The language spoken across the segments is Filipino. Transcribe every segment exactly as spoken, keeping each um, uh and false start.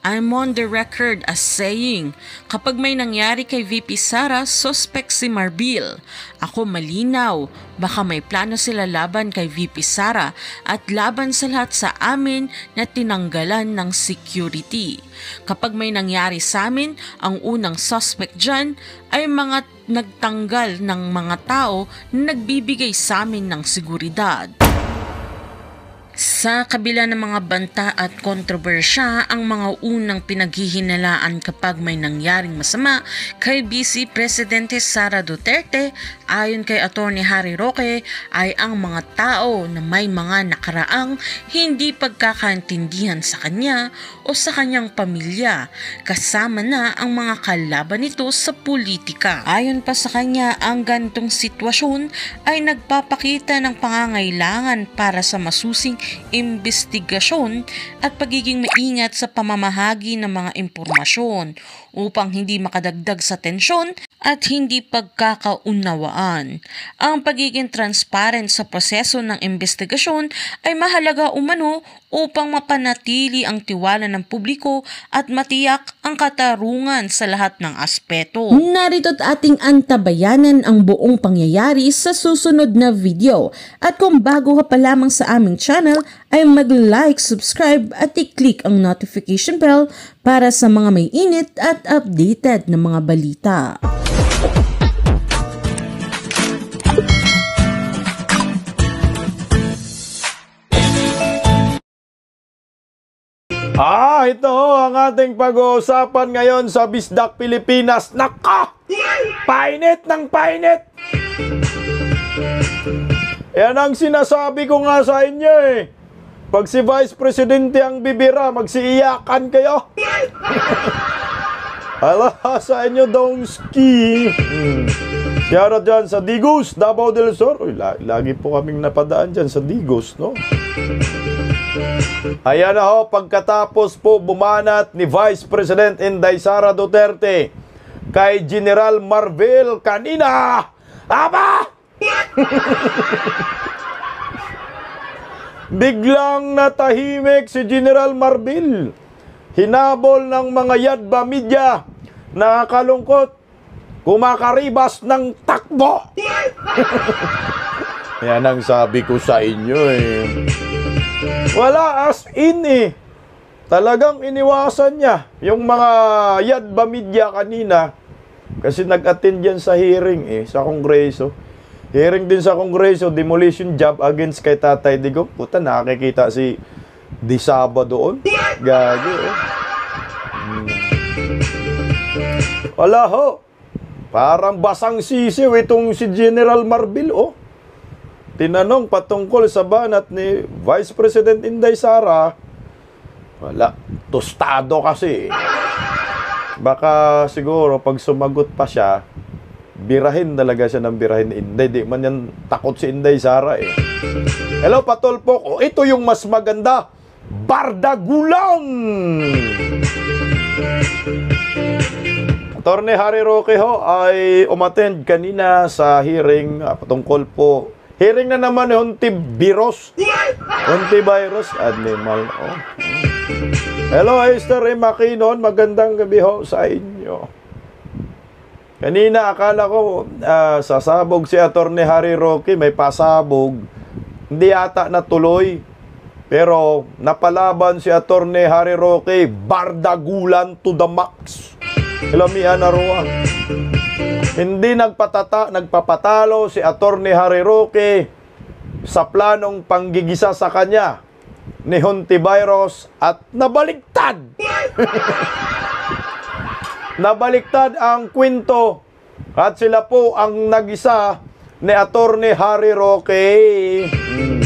I'm on the record as saying, kapag may nangyari kay V P Sara, suspect si Marbil. Ako malinaw, baka may plano sila laban kay V P Sara at laban sa lahat sa amin na tinanggalan ng security. Kapag may nangyari sa amin, ang unang suspect dyan ay mga nagtanggal ng mga tao na nagbibigay sa amin ng seguridad. Sa kabila ng mga banta at kontrobersya, ang mga unang pinaghihinalaan kapag may nangyaring masama kay Vice Presidente Sara Duterte, ayon kay Attorney Harry Roque, ay ang mga tao na may mga nakaraang hindi pagkakaintindihan sa kanya o sa kanyang pamilya, kasama na ang mga kalaban nito sa politika. Ayon pa sa kanya, ang ganitong sitwasyon ay nagpapakita ng pangangailangan para sa masusing investigasyon at pagiging maingat sa pamamahagi ng mga impormasyon upang hindi makadagdag sa tensyon at hindi pagkakaunawaan. Ang pagiging transparent sa proseso ng investigasyon ay mahalaga umano upang mapanatili ang tiwala ng publiko at matiyak ang katarungan sa lahat ng aspeto. Narito't ating antabayanan ang buong pangyayari sa susunod na video. At kung bago ka pa lamang sa aming channel, ay mag-like, subscribe at i-click ang notification bell para sa mga may init at updated na mga balita. Ah, ito ang ating pag-uusapan ngayon sa Bisdak Pilipinas. Naka! Painit ng painit! Yan ang sinasabi ko nga sa inyo eh. Pag si Vice Presidente ang bibira, magsiiyakan kayo. Hala sa inyo, Dongski. Hmm. Shoutout dyan sa Digos, Davao del Sur. Uy, lagi po kaming napadaan dyan sa Digos, no? Ayan na ho, pagkatapos po bumanat ni Vice President Inday Sara Duterte kay General Marbil kanina. Aba! Biglang natahimik si General Marbil. Hinabol ng mga Yadba Media. Nakakalungkot. Kumakaribas ng takbo. Yan ang sabi ko sa inyo eh. Wala as in eh. Talagang iniwasan niya yung mga Yadba Media kanina. Kasi nag-attend yan sa hearing eh, sa Kongreso. Hearing din sa Kongreso, demolition job against kay Tatay Digong. Puta, nakikita si Disaba doon. Gagi eh. Hmm. Wala ho. Parang basang sisiw itong si General Marbil oh. Tinanong patungkol sa banat ni Vice President Inday Sara. Wala. Tostado kasi. Baka siguro pag sumagot pa siya, birahin talaga siya ng birahin ni Inday. Di man yan takot si Inday Sara eh. Hello, Patolpok. O, ito yung mas maganda. Bardagulang! Attorney Harry Roque ho ay umattend kanina sa hearing uh, patungkol po. Hearing na naman ni Hontivirus. Hontivirus animal. Oh. Hello, Esther M. Makinon. Magandang gabi ho sa inyo. Kanina akala ko uh, sasabog si Attorney Harry Roque. May pasabog. Hindi ata natuloy. Pero napalaban si Attorney Harry Roque. Bardagulan to the max. Hello, mi Anaroa. Hindi nagpatata, nagpapatalo si Attorney Harry Roque sa planong panggigisa sa kanya ni Hontivirus at nabaligtad. Nabaligtad ang kwento at sila po ang nagisa ni Attorney Harry Roque. Hmm.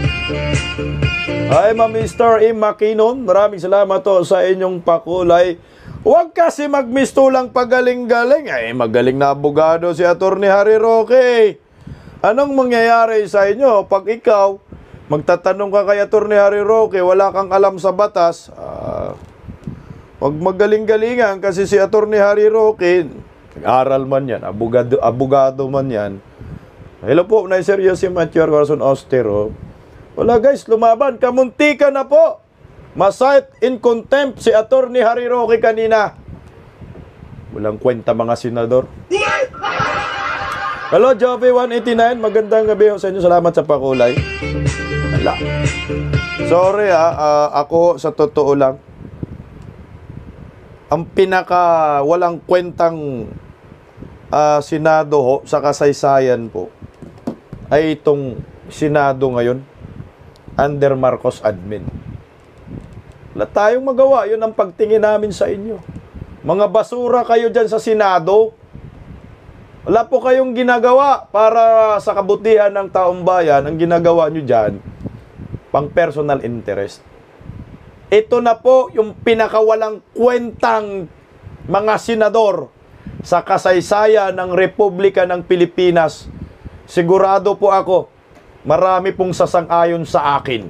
Ay, ma Mister M. Makinon, maraming salamat to sa inyong pakulay. Huwag kasi magmistulang pagaling-galing. Ay, magaling na abogado si Attorney Harry Roque. Anong mangyayari sa inyo pag ikaw magtatanong ka kay Attorney Harry Roque, wala kang alam sa batas? Uh, huwag magaling-galingan kasi si Attorney Harry Roque, nag-aral man yan, abogado, abogado man yan. Hello po, na-seryoso si Matthew Carson Austero. Wala guys, lumaban, kamuntika na po. Ma-cite in contempt si Attorney Harry Roque kanina. Walang kwenta mga senador. Hello, Jovi one eighty-nine. Magandang gabi sa inyo. Salamat sa pakulay. Wala. Sorry ha, uh, ako sa totoo lang, ang pinaka walang kwentang uh, Senado ho, sa kasaysayan po ay itong Senado ngayon under Marcos admin. Wala tayong magawa. Yun ang pagtingin namin sa inyo. Mga basura kayo dyan sa Senado. Wala po kayong ginagawa para sa kabutihan ng taong bayan. Ang ginagawa nyo dyan, pang personal interest. Ito na po yung pinakawalang kwentang mga senador sa kasaysayan ng Republika ng Pilipinas. Sigurado po ako, marami pong sasang-ayon sa akin.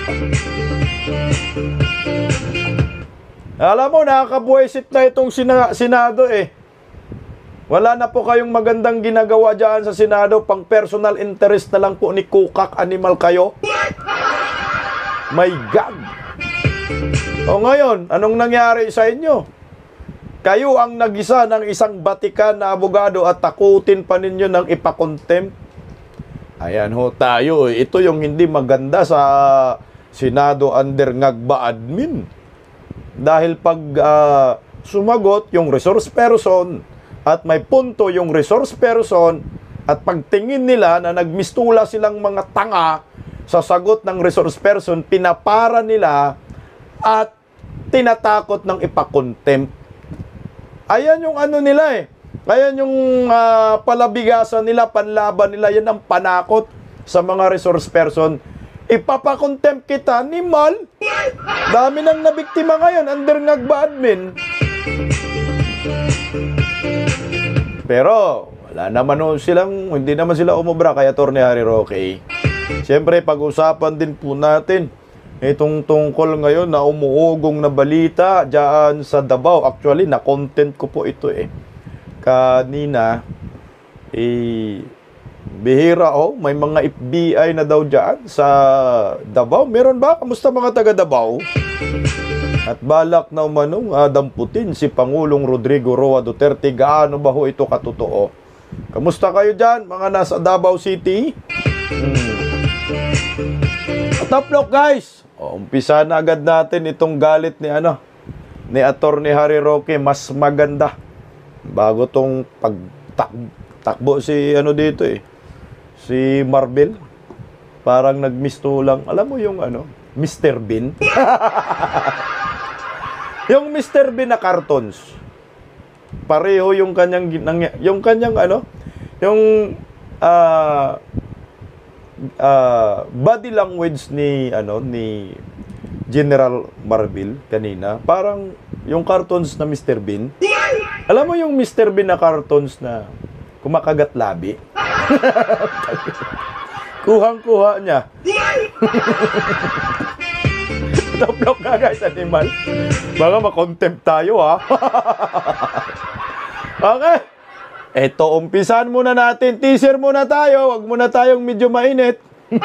Alam mo, nakakabuwisit na itong sina Senado eh. Wala na po kayong magandang ginagawa dyan sa Senado, pang personal interest na lang po ni Kukak Animal kayo. My God! O ngayon, anong nangyari sa inyo? Kayo ang nag-isa ng isang batikan na abogado at takutin pa ninyo ng ipakontempt. Ayan ho tayo. Ito yung hindi maganda sa Senado under Ngagba admin. Dahil pag uh, sumagot yung resource person at may punto yung resource person at pagtingin nila na nagmistula silang mga tanga sa sagot ng resource person, pinapara nila at tinatakot ng ipakontempt. Ayan yung ano nila eh. Ayan yung uh, palabigasan nila, panlaban nila. Yan ang panakot sa mga resource person. Ipapakontempt kita ni Mal. Dami nang nabiktima ngayon under Ngagba admin. Pero wala naman no silang, hindi naman sila umubra kay Attorney Harry Roque. Siyempre, pag-usapan din po natin itong tungkol ngayon na umuugong na balita dyan sa Davao. Actually, na-content ko po ito eh. Kanina, eh, bihira oh, may mga F B I na daw dyan sa Davao. Meron ba? Kamusta mga taga Davao? At balak na umanong uh, damputin si Pangulong Rodrigo Roa Duterte. Gaano ba ho ito katotoo? Kamusta kayo dyan, mga nasa Davao City? Hmm. Top lock guys! O, umpisa na agad natin itong galit ni ano ni Attorney Harry Roque. Mas maganda bago tong pagtakbo si ano dito eh, si Marvel. Parang nagmistulang, alam mo yung ano, Mister Bean. Yung Mister Bean na cartons. Pareho yung kanyang yung kanyang ano, yung ah uh, Uh, body language ni ano ni General Marvel kanina, parang yung cartoons na Mister Bean. Alam mo yung Mister Bean na cartoons na kumakagat labi? Kuhang-kuha niya. Top-lock ka guys, animal. Baka makontempt tayo ha. Okay. Eto, umpisan muna natin. Teaser muna tayo. Wag muna tayong medyo mainit.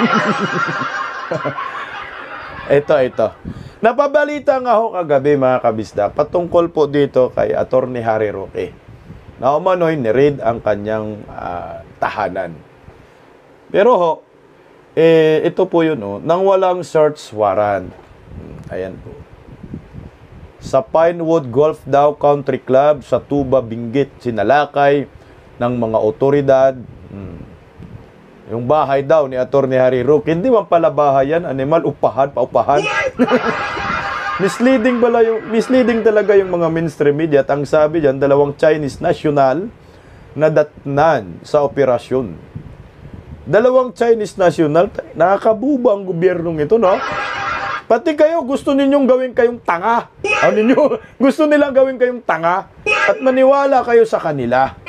Ito, ito. Napabalita nga ho kagabi mga kabisda, patungkol po dito kay Attorney Harry Roque. Na umano'y ni-raid ang kanyang uh, tahanan. Pero ho, eh, ito po yun oh, nang walang search warrant. Ayan po. Sa Pinewood Golf daw Country Club sa Tuba, Benguet, sinalakay ng mga otoridad. Hmm. Yung bahay daw ni Attorney Harry Roque, hindi man pala bahay yan, animal, upahan, paupahan. misleading pala yung, misleading talaga yung mga mainstream media. At ang sabi dyan, dalawang Chinese national na datnan sa operasyon. Dalawang Chinese national, nakakabuba ang gobyernong ito, no? Pati kayo, gusto ninyong gawin kayong tanga. Ano ninyo? Gusto nilang gawin kayong tanga at maniwala kayo sa kanila.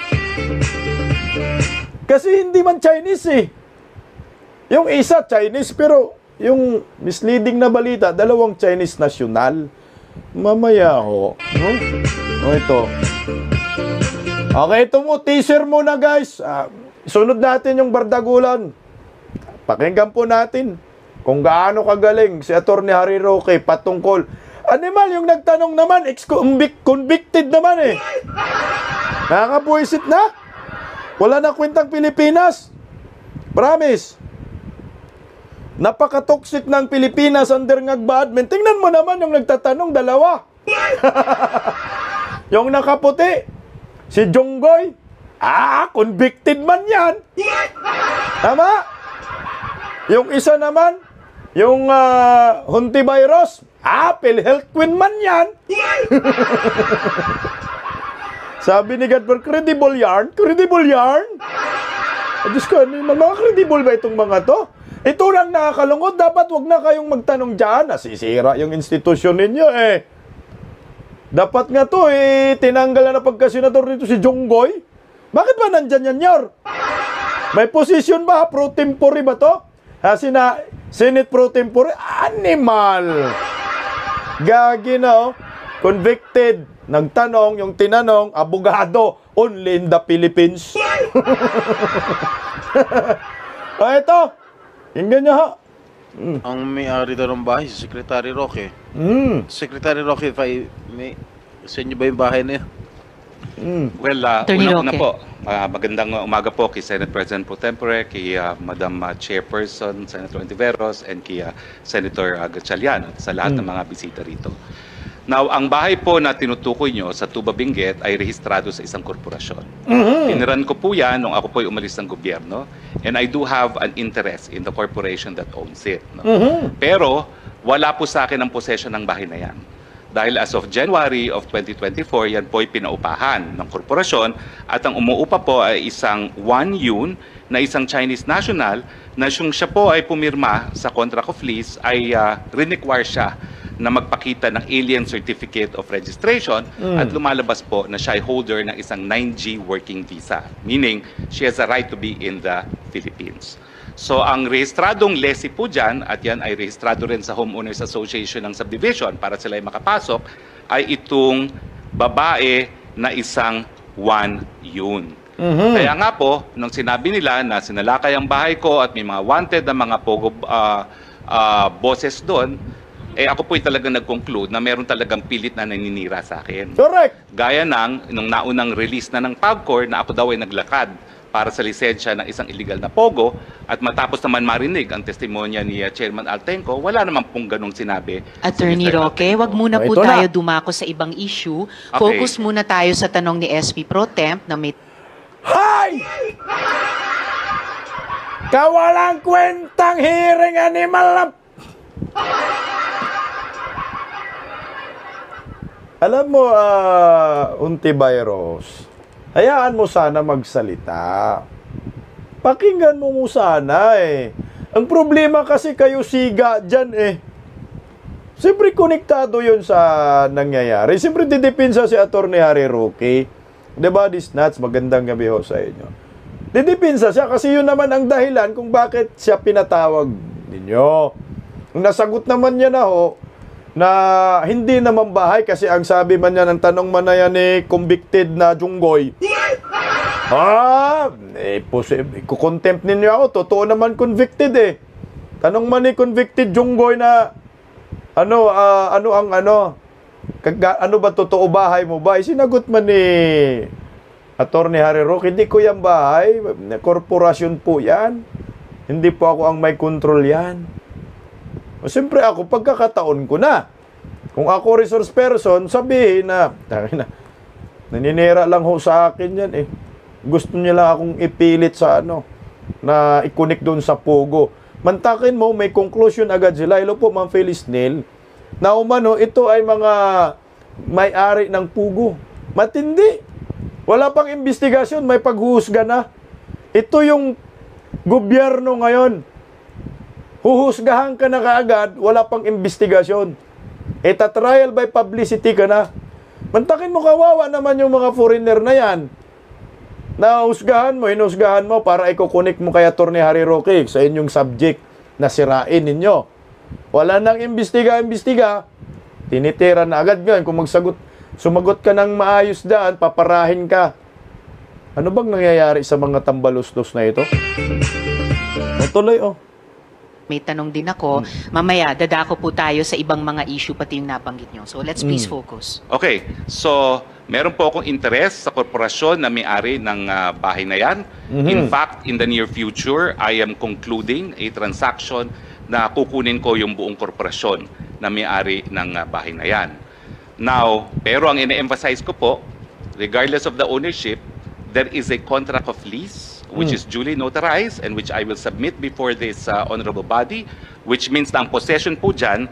Kasi hindi man Chinese eh. Yung isa Chinese, pero yung misleading na balita, dalawang Chinese national. Mamaya ho. No? O ito. Okay, ito mo. Teaser muna guys. Uh, sunod natin yung bardagulan. Pakinggan po natin kung gaano kagaling si Attorney Harry Roque patungkol. Animal, yung nagtanong naman, ex-convicted naman eh. Nakakabuisit na. Wala na kwentang Pilipinas. Promise. Napaka-toxic ng Pilipinas under ngagba admin. Tingnan mo naman yung nagtatanong, dalawa. Yung nakaputi, si Jonggoy. Ah, convicted man yan. Tama? Yung isa naman, yung uh, Hontivirus. Ah, PhilHealth Queen man yan. Sabi ni Godfrey, credible yarn? Credible yarn? Ay, Diyos ko, ano, mga credible ba itong mga to? Ito lang nakakalungkot. Dapat wag na kayong magtanong dyan. Nasisira yung institusyon ninyo eh. Dapat nga to eh, tinanggal na pagka-senator dito si Jonggoy. Bakit ba nandyan yan, Yor? May position ba? Pro tempore ba to? Ha, sina, Senate pro tempore? Animal! Gagi na, oh. Convicted. Nagtanong, yung tinanong, abogado, only in the Philippines. O, ito. Yung ganyan, ha. Mm. Ang may-ari daw ng bahay, si Secretary Roque. Mm. Secretary Roque, if I may, sa inyo ba yung bahay na yun? Mm. Well, uh, Attorney una-una Roque. po, uh, magandang umaga po kay Senate President Pro Tempore, kay uh, Madam uh, Chairperson, Senator Ontiveros, and kay uh, Senator uh, Gatchalian, at sa lahat Mm. ng mga bisita rito. Now, ang bahay po na tinutukoy nyo sa Tuba Benguet ay rehistrado sa isang korporasyon. Mm-hmm. Tiniran ko po yan nung ako po ay umalis ng gobyerno, and I do have an interest in the corporation that owns it. No? Mm-hmm. Pero, wala po sa akin ang possession ng bahay na yan. Dahil as of January of twenty twenty-four, yan po ay pinaupahan ng korporasyon at ang umuupa po ay isang Wan Yun na isang Chinese national na siyang siya po ay pumirma sa contract of lease ay uh, renequire siya na magpakita ng Alien Certificate of Registration Mm. at lumalabas po na siya ay holder ng isang nine G working visa. Meaning, she has a right to be in the Philippines. So, ang rehistradong lessee po dyan, at yan ay rehistrado rin sa Homeowners Association ng Subdivision para sila ay makapasok, ay itong babae na isang Wan Yun. Mm-hmm. Kaya nga po, nung sinabi nila na sinalakay ang bahay ko at may mga wanted na mga pogo uh, uh, bosses doon, eh ako po'y talagang nag-conclude na meron talagang pilit na naninira sa akin. Correct. Gaya ng, nung naunang release na ng PAGCOR na ako daw ay naglakad para sa lisensya ng isang illegal na pogo at matapos naman marinig ang testimonya ni uh, Chairman Altenco, wala naman pong ganong sinabi. Attorney si Mister Roque, Altenco. wag muna po Ito na. tayo dumako sa ibang issue. Okay. Focus muna tayo sa tanong ni S P Pro Temp na may Hay! Kawalang kwentang hearing animal na... Alam mo, uh, Ontiveros, hayaan mo sana magsalita. Pakinggan mo mo sana eh. Ang problema kasi kayo siga dyan eh. Siyempre konektado yun sa nangyayari. Siyempre didepensa si Attorney Harry Roque. Diba, this nuts, magandang gabi ho sa inyo. Didepensa siya kasi yun naman ang dahilan kung bakit siya pinatawag ninyo. Nasagot naman niya na ho, na hindi naman bahay kasi ang sabi man niya ng tanong man na yan ni convicted na Jonggoy. Ah, eh, posible. Kukontempt ninyo ako. Totoo naman convicted eh. Tanong man ni convicted Jonggoy na ano, uh, ano ang ano, kaga, ano ba totoo bahay mo ba? Sinagot man ni Attorney Harry Roque, hindi ko yan bahay. Korporasyon po yan. Hindi po ako ang may control yan. O, siyempre ako, pagkakataon ko na. Kung ako resource person, sabihin na, na naninira lang ho sa akin yan eh. Gusto niya lang akong ipilit sa ano, na i-connect doon sa Pogo. Mantakin mo, may conclusion agad sila. Hello po, Ma'am Phyllis Neil. Na umano, ito ay mga may-ari ng Pogo. Matindi. Wala pang investigasyon, may paghuhusga na. Ito yung gobyerno ngayon. Huhusgahan ka na kaagad, wala pang investigasyon. Eta trial by publicity ka na. Mantakin mo, kawawa naman yung mga foreigner na yan. Nahusgahan mo, hinusgahan mo para ikukunik mo kay Attorney Harry Roque sa inyong subject na sirain ninyo. Wala nang imbestiga-imbestiga, tinitira na agad ngayon. Kung magsagot, sumagot ka ng maayos daan, paparahin ka. Ano bang nangyayari sa mga tambalustos na ito? Natuloy, oh. may tanong din ako. Mamaya, dadako po tayo sa ibang mga issue pati yung nabanggit nyo. So let's please focus. Okay, so meron po akong interest sa korporasyon na may-ari ng ah, bahay na yan. In fact, in the near future, I am concluding a transaction na kukunin ko yung buong korporasyon na may-ari ng ah, bahay na yan. Now, pero ang ine-emphasize ko po, regardless of the ownership, there is a contract of lease which is duly notarized and which I will submit before this uh, honorable body, which means na ang possession po dyan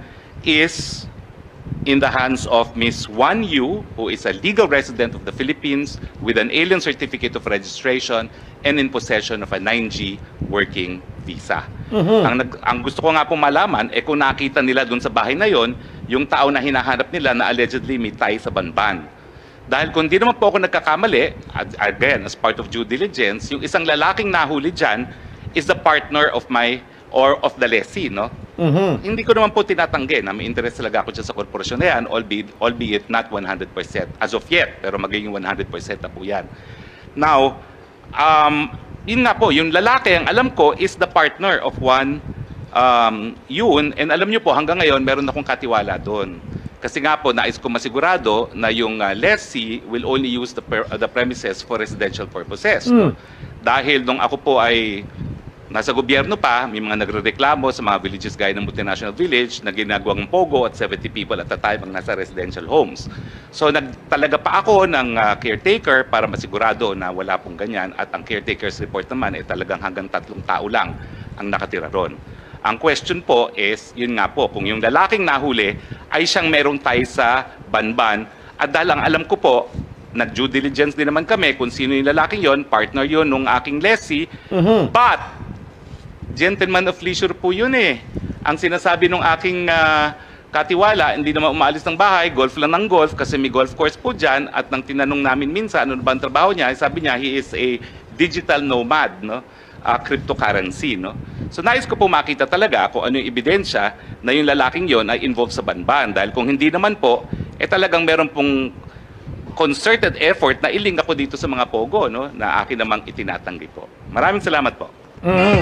is in the hands of Miss Wan Yu, who is a legal resident of the Philippines with an alien certificate of registration and in possession of a nine G working visa. Ang, nag, ang gusto ko nga pong malaman, eh kung nakita nila dun sa bahay na yon, yung tao na hinahanap nila na allegedly may tie sa banban. Dahil kung di naman po ako nagkakamali, again, as part of due diligence, yung isang lalaking nahuli dyan is the partner of my, or of the lessee, no? Mhm. Hindi ko naman po tinatanggi na may interest talaga ako dyan sa korporasyon na yan, albeit, albeit not one hundred percent as of yet, pero magiging one hundred percent na po yan. Now, um, yun nga po, yung lalaki, ang alam ko, is the partner of one um, yun, and alam nyo po, hanggang ngayon, meron akong katiwala doon. Kasi nga po, nais ko masigurado na yung uh, lessee will only use the, per, uh, the premises for residential purposes. No? Dahil nung ako po ay nasa gobyerno pa, may mga nagrereklamo sa mga villages gaya ng multinational village na ginagawang pogo at seventy people at the time ang nasa residential homes. So nagtalaga pa ako ng uh, caretaker para masigurado na wala pong ganyan at ang caretaker's report naman ay talagang hanggang tatlong tao lang ang nakatira ron. Ang question po is, yun nga po, kung yung lalaking nahuli ay siyang merong tie sa banban at dahil ang alam ko po, nag-due diligence din naman kami kung sino yung lalaking yon, partner yon nung aking lessee, but gentleman of leisure po yun eh. Ang sinasabi nung aking uh, katiwala, hindi naman umaalis ng bahay, golf lang ng golf kasi may golf course po dyan at nang tinanong namin minsan ano ba ang trabaho niya, sabi niya he is a digital nomad, no? Uh, cryptocurrency, no? So nais ko po makita talaga kung ano yung ebidensya na yung lalaking yon ay involved sa banban. Dahil kung hindi naman po, eh talagang meron pong concerted effort na iling ako dito sa mga pogo, no? Na akin namang itinatanggi po. Maraming salamat po. Mm.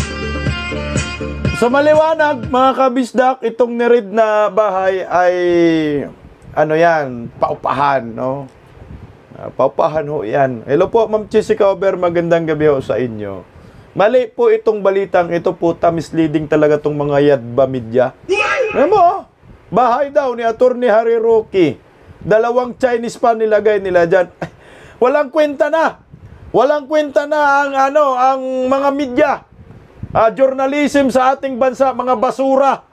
Sa maliwanag, mga kabisdak, itong nirid na bahay ay ano yan, paupahan, no? Uh, paupahan ho yan. Hello po, Ma'am Jessica Ober, magandang gabi ho sa inyo. Mali po itong balitang ito po, misleading talaga itong mga Yadba Media. Ano mo, bahay daw ni Attorney Harry Roque. Dalawang Chinese pa nilagay nila dyan. Walang kwenta na. Walang kwenta na ang ano, ang mga media. Uh, journalism sa ating bansa, mga basura.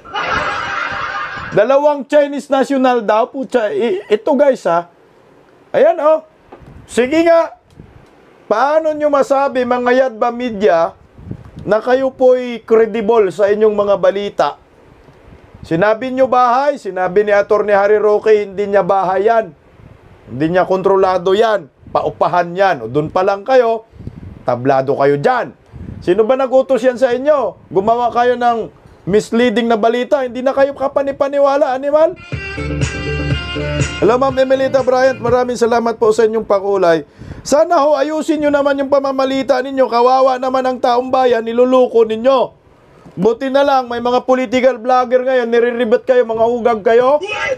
Dalawang Chinese national daw po. Ito guys ha. Ayan oh. Sige nga. Paano nyo masabi mga Yadba Media na kayo po'y credible sa inyong mga balita? Sinabi nyo bahay, sinabi ni Attorney Harry Roque, hindi niya bahay yan. Hindi niya kontrolado yan. Paupahan yan. O doon pa lang kayo, tablado kayo dyan. Sino ba nagutos yan sa inyo? Gumawa kayo ng misleading na balita, hindi na kayo kapanipaniwala, animal? Hello Ma'am Emelita Bryant, maraming salamat po sa inyong pakulay. Sana ho, ayusin nyo naman yung pamamalita ninyo. Kawawa naman ang taong bayan, niluluko ninyo. Buti na lang, may mga political vlogger ngayon, niriribat kayo, mga hugag kayo.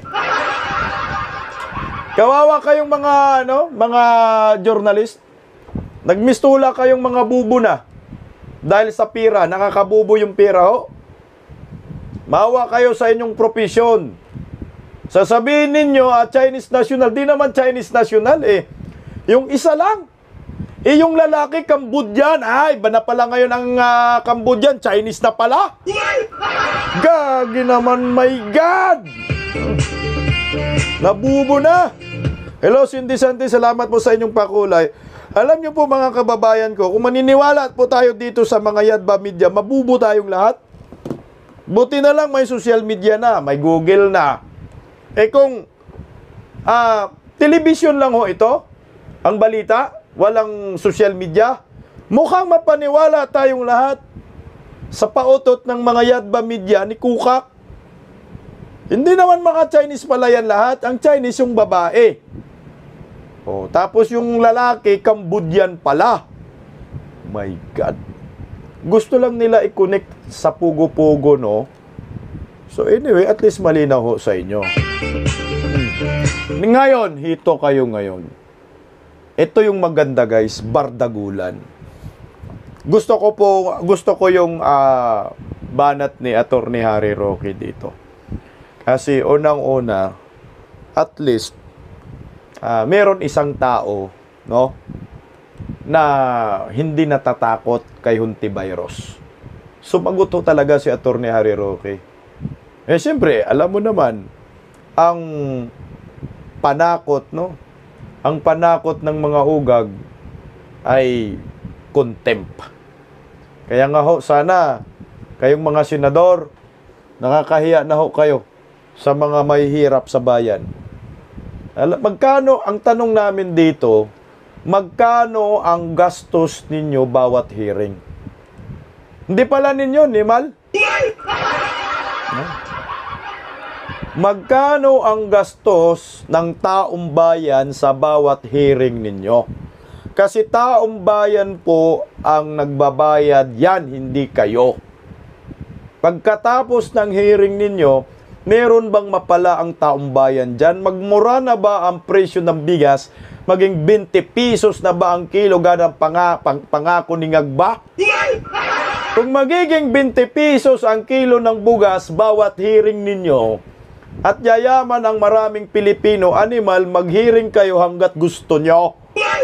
Kawawa kayong mga, ano, mga journalist. Nagmistula kayong mga bubo na. Dahil sa pira, nakakabubo yung pira ho. Mawa kayo sa inyong profesyon. Sasabihin ninyo, ah, Chinese national, di naman Chinese national eh. Yung isa lang. Eh, yung lalaki, Cambodian. Ay, iba na pala ngayon ang uh, Cambodian. Chinese na pala. Gagi naman, my God. Nabubo na. Hello, Cindy Santi. Salamat po sa inyong pakulay. Alam niyo po mga kababayan ko, kung maniniwala po tayo dito sa mga Yadba Media, mabubo tayong lahat. Buti na lang may social media na, may Google na. Eh kung uh, television lang ho ito, ang balita, walang social media, mukhang mapaniwala tayong lahat sa pautot ng mga Yadba Media ni Kukak. Hindi naman mga Chinese pala yan lahat. Ang Chinese yung babae. O, tapos yung lalaki, Cambodian pala. My God. Gusto lang nila i-connect sa pugo-pugo, no? So anyway, at least malinaw ho sa inyo. Hmm. Ngayon, hito kayo ngayon. Ito yung maganda guys, bardagulan. Gusto ko po, gusto ko yung uh, banat ni Attorney Harry Roque dito. Kasi unang-una, at least, uh, meron isang tao, no, na hindi natatakot kay Hontiveros. Sumagot ho talaga si Attorney Harry Roque. Eh, siyempre, alam mo naman, ang panakot, no? Ang panakot ng mga ugag ay contempt. Kaya nga ho, sana, kayong mga senador, nakakahiya na ho kayo sa mga mahihirap sa bayan. Magkano, ang tanong namin dito, magkano ang gastos ninyo bawat hearing? Hindi pala ninyo, ni Mal? No? Magkano ang gastos ng taong bayan sa bawat hearing ninyo? Kasi taong bayan po ang nagbabayad, yan, hindi kayo. Pagkatapos ng hearing ninyo, meron bang mapala ang taong bayan dyan? Magmura na ba ang presyo ng bigas? Maging twenty pesos na ba ang kilo ganang panga, pang, pangako ni Ngagba? Kung magiging twenty pesos ang kilo ng bugas bawat hearing ninyo, at yayaman ang maraming Pilipino, animal, mag-hearing kayo hanggat gusto nyo.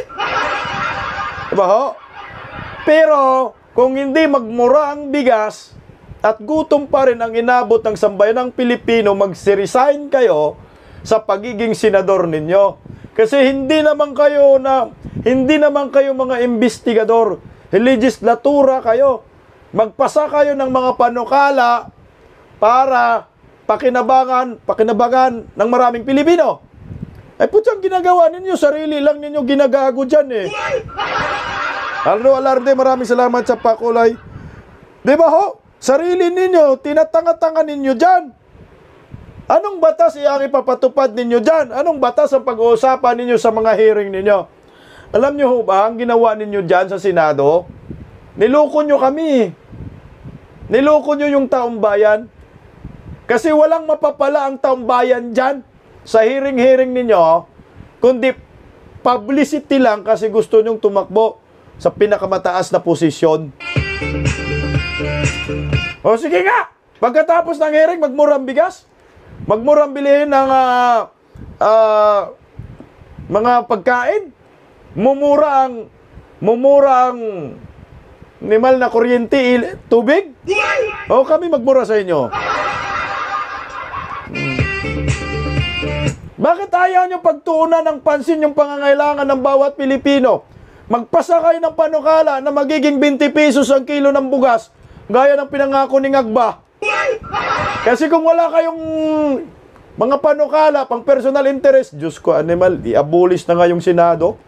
Diba ho? Pero, kung hindi magmura ang bigas, at gutom pa rin ang inabot ng sambayanang Pilipino, mag-resign kayo sa pagiging senador ninyo. Kasi hindi naman kayo na, hindi naman kayo mga investigador, legislatura kayo. Magpasa kayo ng mga panukala para pakinabangan, pakinabangan ng maraming Pilipino. Ay putyang ginagawa ninyo, sarili lang ninyo ginagago dyan eh. Aldo Alarde, maraming salamat sa pakulay. Di ba ho? Sarili ninyo, tinatanga-tanga ninyo dyan. Anong batas iyang ipapatupad ninyo dyan? Anong batas ang pag-uusapan ninyo sa mga hearing ninyo? Alam nyo ho ba, ang ginawa ninyo dyan sa Senado? Niloko nyo kami. Niloko nyo yung taong bayan. Kasi walang mapapala ang taong bayan dyan sa hearing-hearing ninyo, kundi publicity lang kasi gusto nyong tumakbo sa pinakamataas na posisyon. O sige nga, pagkatapos ng hearing, magmurang bigas, magmurang bilihin ng uh, uh, mga pagkain, mumura ang, mumura ang nimal na kuryente, tubig, o kami magmura sa inyo. Hmm. Bakit ayaw nyo pagtuunan ng pansin yung pangangailangan ng bawat Pilipino? Magpasa kayo ng panukala na magiging twenty pesos ang kilo ng bugas, gaya ng pinangako ni Ngagba. Kasi kung wala kayong mga panukala, pang personal interest, Diyos ko, animal, i-abolish na nga yung Senado.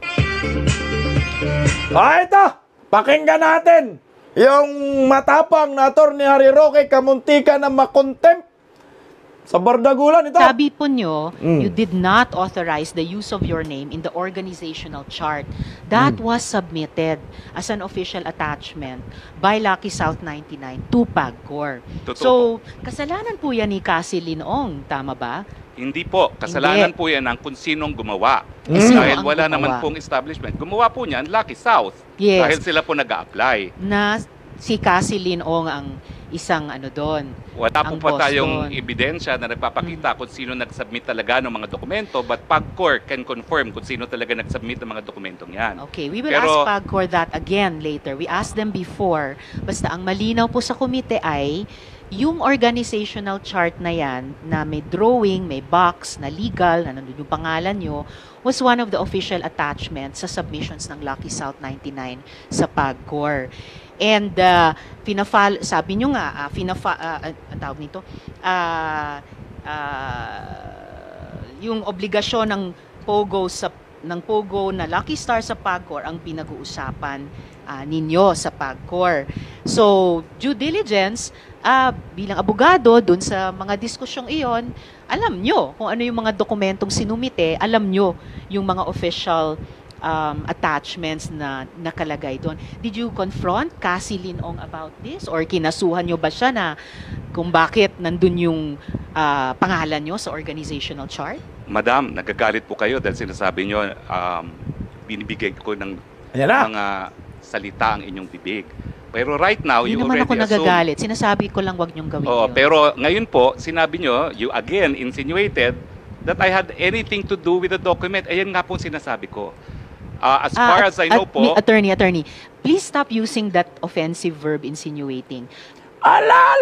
Ah, ito! Pakinggan natin yung matapang na Attorney Harry Roque, kamuntika na makontempt sa bardagulan ito. Sabi po nyo, mm. you did not authorize the use of your name in the organizational chart. That mm. was submitted as an official attachment by Lucky South ninety-nine to PAGCOR. Totoo. So, kasalanan po yan ni Cassie Linoong, tama ba? Hindi po. Kasalanan Hindi. po yan ng kung sinong gumawa. Eh, sino Dahil ang wala gumawa? naman pong establishment. Gumawa po niyan, Lucky South. Yes. Dahil sila po nag-a-apply. Na si Cassie Linoong ang isang ano doon. Wala po ang pa boss tayong doon. ebidensya na nagpapakita kung sino nag-submit talaga ng mga dokumento, but PAGCOR can confirm kung sino talaga nag-submit ng mga dokumentong yan. Okay, we will Pero- ask PAGCOR that again later. We asked them before. Basta ang malinaw po sa komite ay yung organizational chart na yan, na may drawing, may box, na legal, na nandun yung pangalan nyo, was one of the official attachments sa submissions ng Lucky South ninety-nine sa PAGCOR. And uh, pinafal, sabi nyo nga, uh, pinafa, uh, uh, ang tawag nito, uh, uh, yung obligasyon ng POGO sa ng POGO na Lucky Star sa PAGCOR ang pinag-uusapan uh, ninyo sa PAGCOR. So, due diligence, uh, bilang abogado, dun sa mga diskusyong iyon, alam nyo kung ano yung mga dokumentong sinumite, alam nyo yung mga official um, attachments na nakalagay doon. Did you confront Cassie Linong about this? Or kinasuhan nyo ba siya na kung bakit nandun yung uh, pangalan nyo sa organizational chart? Madam, nagagalit po kayo dahil sinasabi nyo, um, binibigay ko ng Ayan na. mga salita ang inyong bibig. Pero right now, Hindi you naman already ako assume... nagagalit. Sinasabi ko lang wag nyong gawin Oo, yun. pero ngayon po, sinabi nyo, you again insinuated that I had anything to do with the document. Ayan nga po sinasabi ko. Uh, as Ah, far at- as I know at- po... Attorney, attorney, please stop using that offensive verb insinuating. Alal!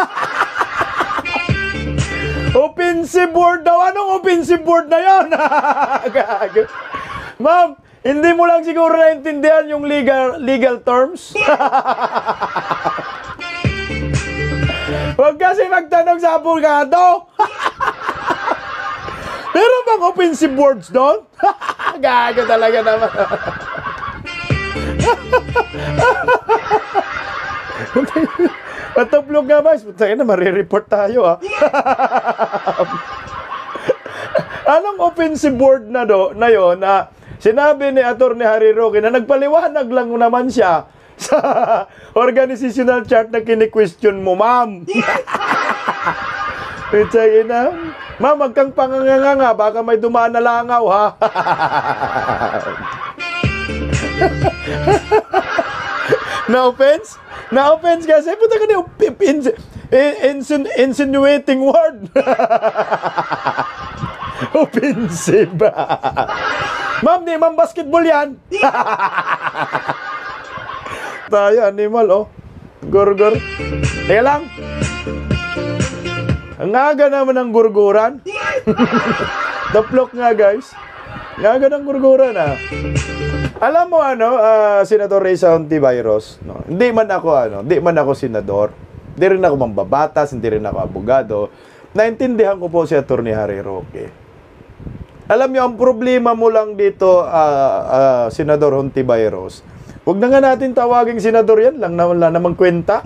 Offensive word daw. Anong offensive word na yun? Gago. Ma'am, hindi mo lang siguro naintindihan yung legal legal terms. Huwag kasi magtanong sa abogado. Meron bang offensive words doon? Gago talaga naman. Patublog nga ba? Sa'yo na, marireport tayo ha. Anong offensive word na do na yon na sinabi ni Attorney Harry Roque na nagpaliwanag lang naman siya sa organizational chart na kini-question mo, ma'am. Itsay na, ma'am, wag kang panganganga, baka may dumaan na langaw, ha? Na-offense? Na-offense kasi, puta ka na yung ins- insin- insinuating word. Offensive. Ma'am, di ma'am basketball yan. Tayo, animal, oh. Gurgur. Teka lang. Ang aga naman ng gurguran. Daplok nga, guys. Ang aga ng gurguran, ah. Alam mo, ano, uh, Senator Risa Hontiveros, no? Hindi man ako, ano, hindi man ako senador. Hindi rin ako mambabatas, hindi rin ako abogado. Naintindihan ko po si Attorney Harry Roque. Alam niyo, ang problema mo lang dito, uh, uh, Senador Hontiveros, huwag na nga natin tawaging senador yan, lang na wala namang kwenta.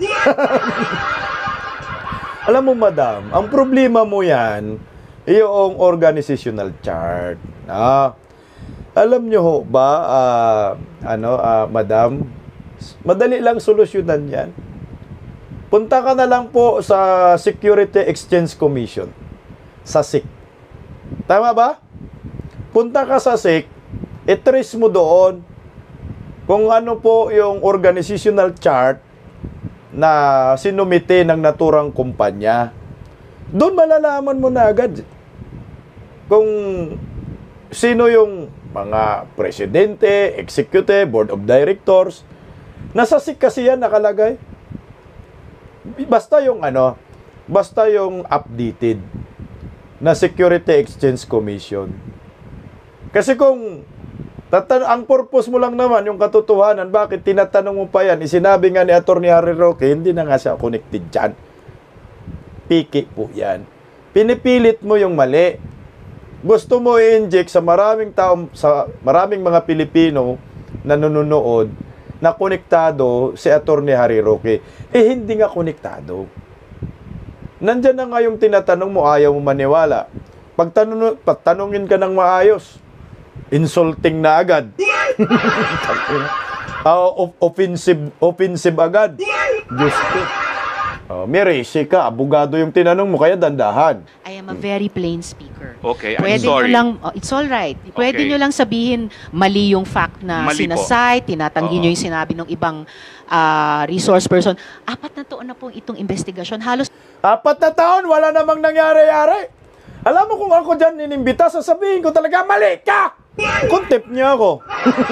Alam mo, madam, ang problema mo yan, yung organizational chart. Ah, alam niyo ho ba, uh, ano, uh, madam, madali lang solusyonan yan. Punta ka na lang po sa Security Exchange Commission, sa S I C. Tama ba? Punta ka sa S I C, i-trace mo doon kung ano po yung organizational chart na sinumite ng naturang kumpanya. Doon malalaman mo na agad kung sino yung mga presidente, executive, board of directors. Nasa S I C kasi yan nakalagay. Basta yung ano, basta yung updated na Security Exchange Commission. Kasi kung tatan ang purpose mo lang naman yung katotohanan, bakit tinatanong mo pa yan? Isinabi nga ni Attorney Harry Roque, hindi na nga siya connected dyan. Piki po yan. Pinipilit mo yung mali. Gusto mo i-inject sa maraming tao, sa maraming mga Pilipino na nanonood na konektado si Attorney Harry Roque. Eh, hindi nga konektado. Nandyan na nga yung tinatanong mo, ayaw mo maniwala. Pagtanong, pagtanungin ka ng maayos, insulting na agad. uh, offensive, offensive agad. Diyos ko. Uh, Meresi ka, abogado yung tinanong mo, kaya dandahan. I am a very plain speaker. Okay, I'm Pwede sorry. nyo lang, oh, it's all right. Pwede Okay. nyo lang sabihin mali yung fact na Mali po. sinasite, tinatanggi Oo. nyo yung sinabi ng ibang ah, resource person. Apat na taon na pong itong investigasyon. Halos Apat na taon, wala namang nangyari-yari. Alam mo kung ako dyan inimbita, sasabihin ko talaga, mali ka! Contempt niya ako.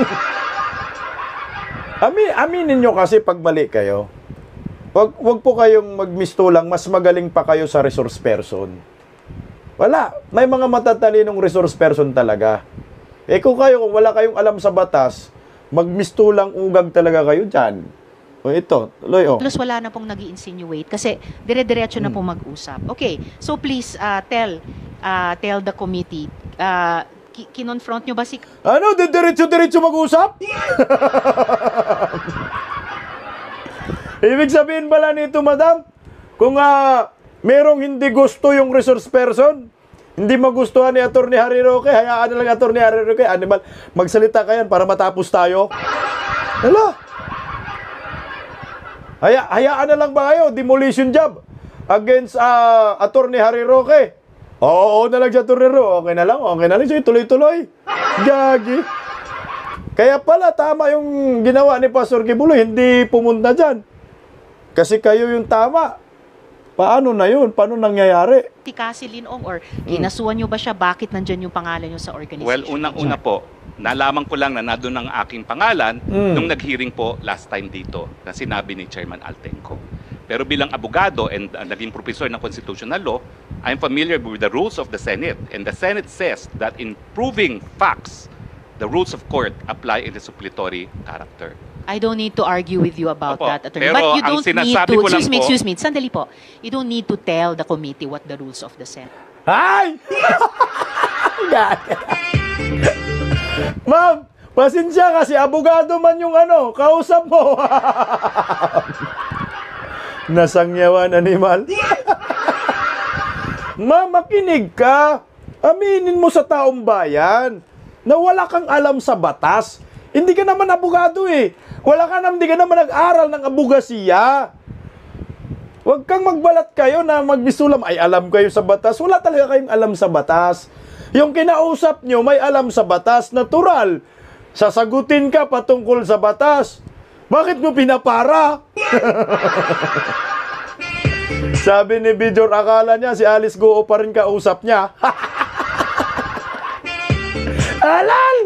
Ami, aminin nyo kasi pag mali kayo. Wag, wag po kayong magmistulang, mas magaling pa kayo sa resource person. Wala. May mga matatalinong resource person talaga. Eh kung kayo, kung wala kayong alam sa batas, magmistulang ugag talaga kayo dyan. O ito, tuloy oh. Plus wala na pong nag-insinuate kasi dire-diretso na pong mag-usap. Okay, so please uh, tell uh, tell the committee, uh, ki- kinonfront nyo ba si... Ano? Diretso-diretso mag-usap? Ibig sabihin pala nito, madam, kung uh, merong hindi gusto yung resource person, hindi magustuhan ni Attorney Harry Roque, hayaan na lang Attorney Harry Roque, animal, magsalita ka yan para matapos tayo. Hala. Haya, hayaan na lang ba kayo, demolition job against uh, Attorney Harry Roque? Oo, oo na lang siya, Attorney Roque. Okay na lang, okay na lang siya, tuloy-tuloy. Gagi. Kaya pala, tama yung ginawa ni Pastor Kibuloy, hindi pumunta dyan. Kasi kayo yung tama. Paano na yun? Paano nangyayari? Tikasi Linong or kinasuhan nyo ba siya? Bakit nandyan yung pangalan nyo sa organization? Well, unang-una po, nalaman ko lang na nandun ang aking pangalan Mm. nung nag-hearing po last time dito na sinabi ni Chairman Altenco. Pero bilang abogado and uh, naging professor ng constitutional law, I'm familiar with the rules of the Senate. And the Senate says that in proving facts, the rules of court apply in the suppletory character. I don't need to argue with you about Opo, that, attorney. pero But you ang don't need sinasabi to, ko lang excuse me, po- excuse me, sandali po. You don't need to tell the committee what the rules of the Senate. Ay! Gagi. Ma'am, pasensya kasi abogado man yung ano, kausap mo. Nasangyawan, animal. Ma'am, makinig ka. Aminin mo sa taong bayan na wala kang alam sa batas. Hindi ka naman abogado eh. Wala ka naman, hindi ka naman nag-aral ng abogasiya. Huwag kang magbalat kayo na magbisulam, ay alam kayo sa batas. Wala talaga kayong alam sa batas. Yung kinausap nyo, may alam sa batas, natural. Sasagutin ka patungkol sa batas. Bakit mo pinapara? Sabi ni Bidor, akala niya si Alice Goo pa rin kausap niya. Alal!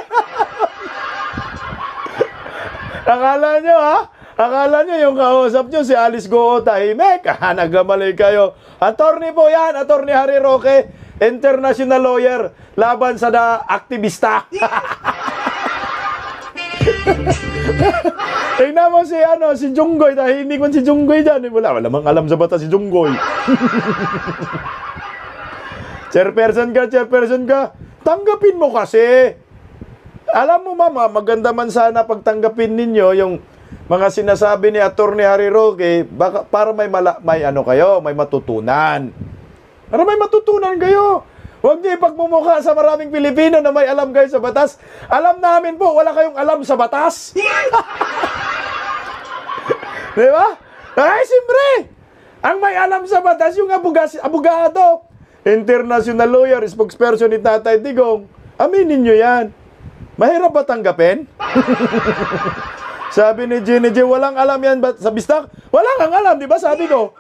Akala nyo ha? Akala nyo yung kausap nyo si Alice Goo tahimik. Ha, nagkamali kayo. Attorney po yan, Attorney Harry Roque, international lawyer, laban sa da aktivista. Tingnan mo si ano, si Junggoy, tahimik man si Junggoy dyan. Wala, wala mang alam sa bata si Junggoy. Chairperson ka, chairperson ka, tanggapin mo kasi. Alam mo mama, maganda man sana pagtanggapin ninyo yung mga sinasabi ni Attorney Harry Roque, baka, para may, mala, may ano kayo, may matutunan. Para may matutunan kayo. Huwag niyo ipagmumukha sa maraming Pilipino na may alam kayo sa batas. Alam namin po, wala kayong alam sa batas. Di ba? Ay, siyempre, ang may alam sa batas, yung abugas, abogado, international lawyer, spokesperson ni Tatay Digong, aminin nyo yan. Mahirap ba tanggapin? Sabi ni Jenny J, walang alam yan ba sa bistak? Walang ang alam, di ba? Sabi ko.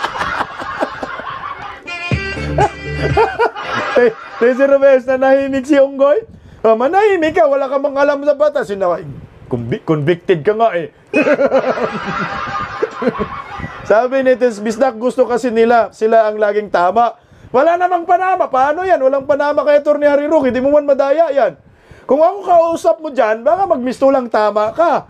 Eh, si Reyes na nahimik si Onggoy. Oh, manahimik ka, wala ka mang alam sa batas. Sinawa, convic- convicted ka nga eh. Sabi ni Tes Bisdak, gusto kasi nila, sila ang laging tama. Wala namang panama. Paano yan? Walang panama kay Attorney Harry Roque. Hindi mo man madaya yan. Kung ako kausap mo dyan, baka magmistulang tama ka.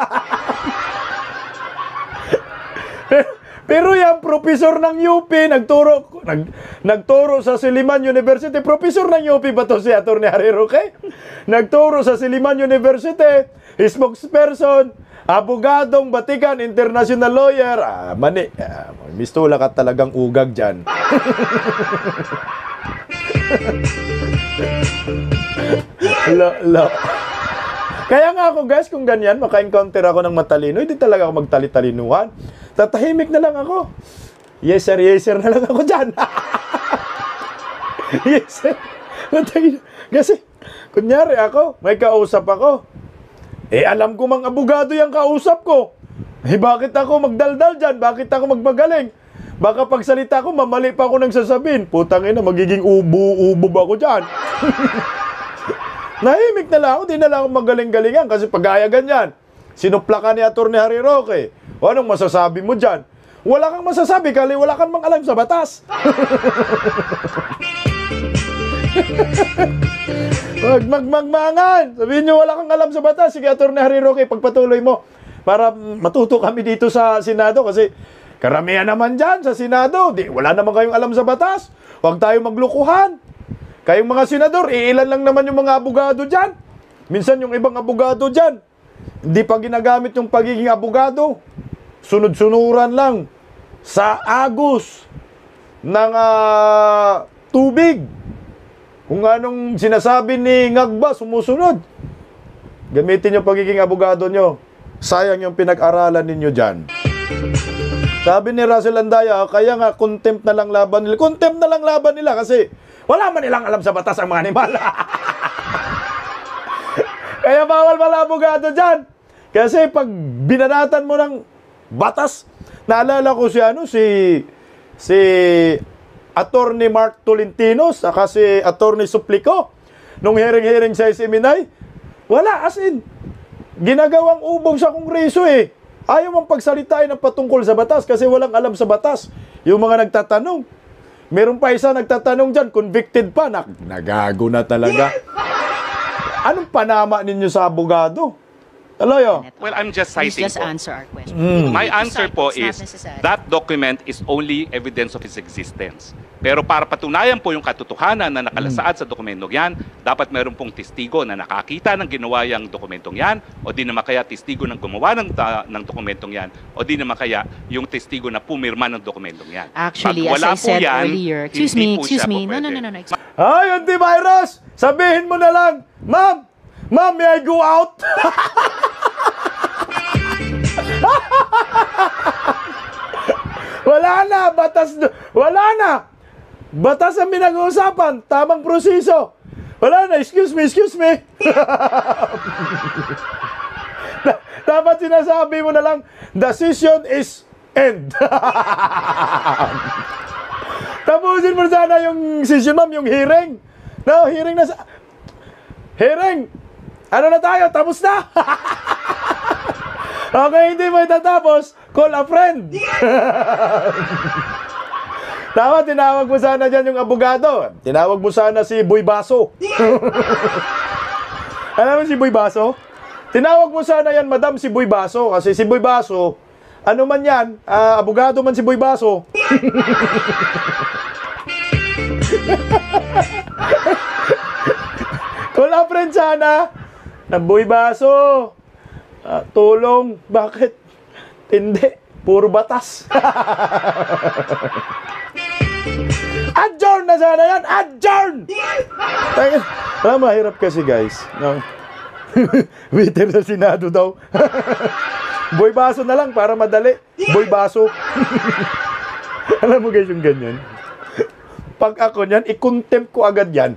Pero yung professor ng U P, nagturo, nag, nagturo sa Silliman University. Professor ng U P ba to si Attorney Harry Roque? Nagturo sa Silliman University, spokesperson, abogadong Batikan, international lawyer. Ah, mani, ah, mistula ka talagang ugag dyan. Lo, lo. Kaya nga ako guys, kung ganyan, maka-encounter ako ng matalino, hindi talaga ako magtalitalinuhan. Tatahimik na lang ako. Yes sir, yes sir na lang ako dyan. Yes sir. Kasi, kunyari ako, may kausap ako. Eh, alam ko mang abogado yung kausap ko. Eh, bakit ako magdaldal dyan? Bakit ako magmagaling? Baka pagsalita ko, mamali pa ako nang sasabihin. Putang ina, magiging ubo-ubo ba ako dyan? Nahimik na lang ako, di na lang ako magaling-galingan kasi pag-aya ganyan. Sinupla ka ni Attorney Harry Roque. O anong masasabi mo dyan? Wala kang masasabi, kali wala kang mang alam sa batas. Wag magmangmangan. Sabihin nyo wala kang alam sa batas. Sige, Attorney Harry Roque, pagpatuloy mo. Para matuto kami dito sa Senado kasi karamihan naman dyan sa Senado. Di, wala naman kayong alam sa batas. Huwag tayo maglukuhan. Kayong mga senador, iilan lang naman yung mga abogado dyan. Minsan yung ibang abogado dyan, hindi pa ginagamit yung pagiging abogado. Sunod-sunuran lang sa agos ng uh, tubig. Kung anong sinasabi ni Ngagba, sumusunod. Gamitin yung pagiging abogado nyo. Sayang yung pinag-aralan ninyo dyan. Sabi ni Russell Andaya, kaya nga contempt na lang laban nila. Contempt na lang laban nila kasi wala man nilang alam sa batas ang mga animal. Kaya bawal pala abogado dyan. Kasi pag binanatan mo ng batas, naalala ko si ano, si si Attorney Mark Tolentino, saka si Attorney Suplico, nung hearing-hearing sa S M N I, wala, as in, ginagawang ubong sa Kongreso eh. Ayaw mong pagsalitain ng patungkol sa batas kasi walang alam sa batas. Yung mga nagtatanong. Meron pa isa nagtatanong dyan, convicted pa, Nag nagago na talaga. Anong panama ninyo sa abogado? Aloyo? Well, I'm just Please citing just po. answer our question. Mm. My It's answer not- po it's not is necessary. that document is only evidence of its existence. Pero para patunayan po yung katotohanan na nakalasaad sa dokumentong yan, dapat meron pong testigo na nakakita ng ginawa yung dokumentong yan, o di naman kaya testigo ng gumawa ng, ta- ng dokumentong yan, o di naman kaya yung testigo na pumirma ng dokumentong yan. Actually, Pag as wala I po said yan, earlier, excuse hindi me, po excuse siya me, po no, no, pwede. no, no, no. Ay, antivirus! Sabihin mo na lang, Ma'am! Ma'am, may I go out? Wala na, batas, wala na. Batas ang pinag-uusapan, tamang proseso. Wala na, excuse me, excuse me. Dapat sinasabi mo na lang, decision is end. Tapusin mo sana yung session, ma'am, yung hearing. No, hearing na sa... Hearing! Ano na tayo? Tapos na! Okay, hindi mo itatapos, call a friend. Tama, tinawag mo sana dyan yung abogado. Tinawag mo sana si Boy Baso. Alam mo si Boy Baso? Tinawag mo sana yan, madam, si Boy Baso. Kasi si Boy Baso, ano man yan, uh, abogado man si Boy Baso. Call a friend sana. Na Boy Baso. Uh, tulong. Bakit? Hindi. Puro batas. Adjourn na sana yan! Adjourn! Alam, mahirap kasi guys. No? Waiter sa Senado daw. Boy Baso na lang para madali. Boy Baso. Alam mo guys yung ganyan. Pag ako niyan, i-contempt ko agad yan.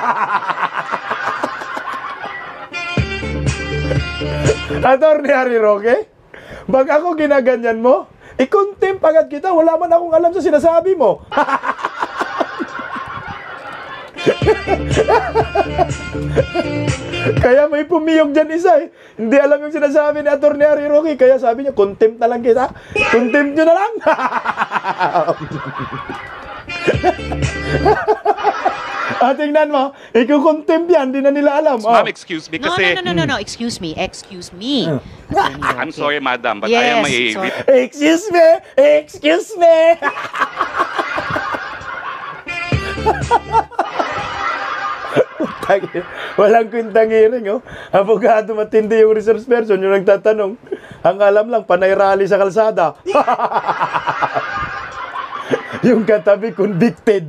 Attorney Harry Roque, pag ako ginaganyan mo, i-contempt agad kita. Wala man akong alam sa sinasabi mo. Kaya may pumiyok dyan isa eh. Hindi alam yung sinasabi ni Attorney Harry Roque. Kaya sabi niya, contempt na lang kita. Contempt nyo na lang. Ah, tingnan mo. Iko-contempt yan. Di na nila alam. Oh. Ma'am, excuse me No, kasi... no, no, no, no, no, excuse me, excuse me. I'm sorry, madam, but I am a... Yes, sorry. Excuse me. Excuse me. Walang kwintang hearing, oh. Abogado matindi yung resource person, yung nagtatanong. Ang alam lang, panay rally sa kalsada. Yung katabi, convicted.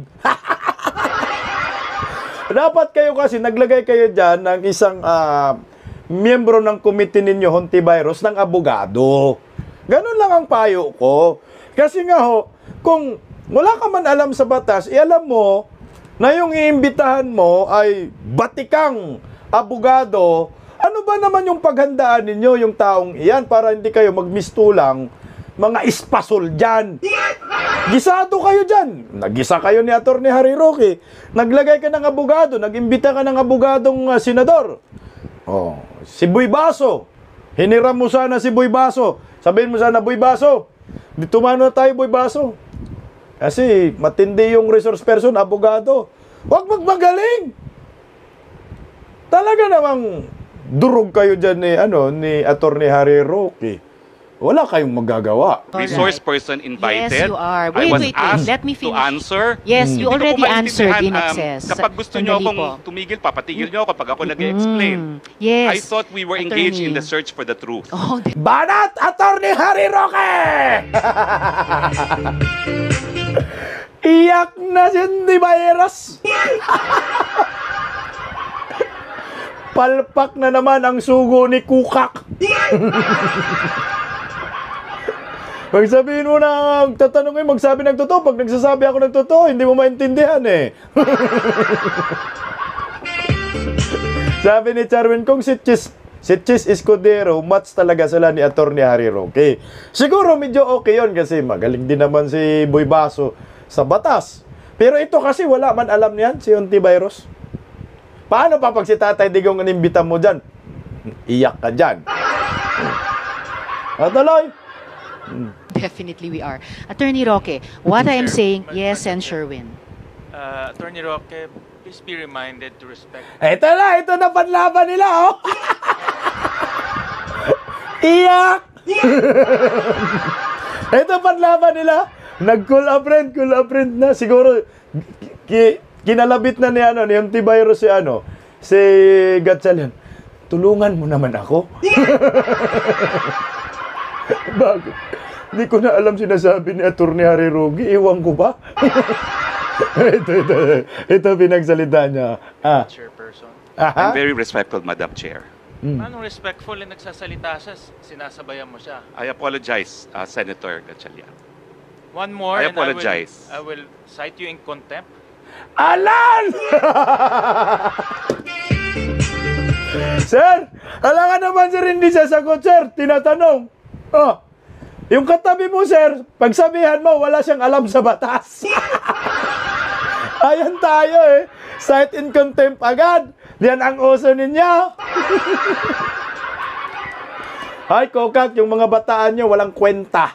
Dapat kayo kasi, naglagay kayo dyan ng isang uh, miyembro ng committee ninyo, Hontivirus, ng abogado. Ganun lang ang payo ko. Kasi nga ho, kung wala ka man alam sa batas, ialam mo na yung iimbitahan mo ay batikang abogado, ano ba naman yung paghandaan ninyo, yung taong iyan, para hindi kayo magmistulang mga ispasol dyan. Gisado kayo dyan. Nagisa kayo ni Attorney Harry Roque. Naglagay ka ng abogado, nagimbita ka ng abogadong uh, senador. Oh, si Boy Baso. Hiniram mo sana si Boy Baso. Sabihin mo sana, Boy Baso, di tumano na tayo, Boy Baso. Kasi matindi yung resource person, abogado. Huwag magmagaling. Talaga namang durog kayo dyan ni, ano, ni Attorney Harry Roque. Wala kayong magagawa. Resource person invited. Yes, you are. I Wait, was wait, wait. asked Let me to finish. answer. Yes, you Hindi ko already po answered in maintindihan, um, excess. Kapag gusto nyo Sandali akong po. tumigil, papatigil nyo kapag ako nag-explain. Mm, yes. I thought we were engaged in Attorney. the search for the truth. Oh, di- Banat Attorney Harry Roque! Iyak na si Hontiveros. Palpak na naman ang sugo ni Kukak. Pag sabihin mo na, tatanungin, magsabi ng totoo. Pag nagsasabi ako ng totoo, hindi mo maintindihan eh. Sabi ni Charwin, kung si Chis, si Chis Escudero, match talaga sila ni Atty. Harry Roque. Siguro medyo okay yun kasi magaling din naman si Boy Baso sa batas. Pero ito kasi wala man alam niyan, si Hontiveros. Paano pa pag si Tatay Digong animbitan mo dyan? Iyak ka dyan. At tuloy. Definitely we are. Attorney Roque, what I am saying, yes, and Sherwin. Uh, Attorney Roque, please be reminded to respect. Ito na, ito na panlaban nila, oh. Iyak! Ito panlaban nila. Nag-cool up friend, cool up friend na. Siguro, ki kinalabit na ni, ano, ni Hontiveros si, ano, si Gatchalian. Tulungan mo naman ako. Bakit? Hindi ko na alam sinasabi ni Atty. Harry Roque. Iwan ko ba? ito, ito, ito pinagsalita niya. Ah. Chairperson. Aha. I'm very respectful, Madam Chair. Mm. Anong respectful na nagsasalita siya, sinasabayan mo siya. I apologize, uh, Senator Gatchalian. One more, I and apologize. I will, I will cite you in contempt. Alan! Sir, alangan naman sir, hindi sasagot sir. Tinatanong. Oh, yung katabi mo sir, pagsabihan mo, wala siyang alam sa batas. Ayan tayo eh. Cite in contempt agad. Diyan ang uso ninyo. Ay, Kokak, yung mga bataan nyo, walang kwenta.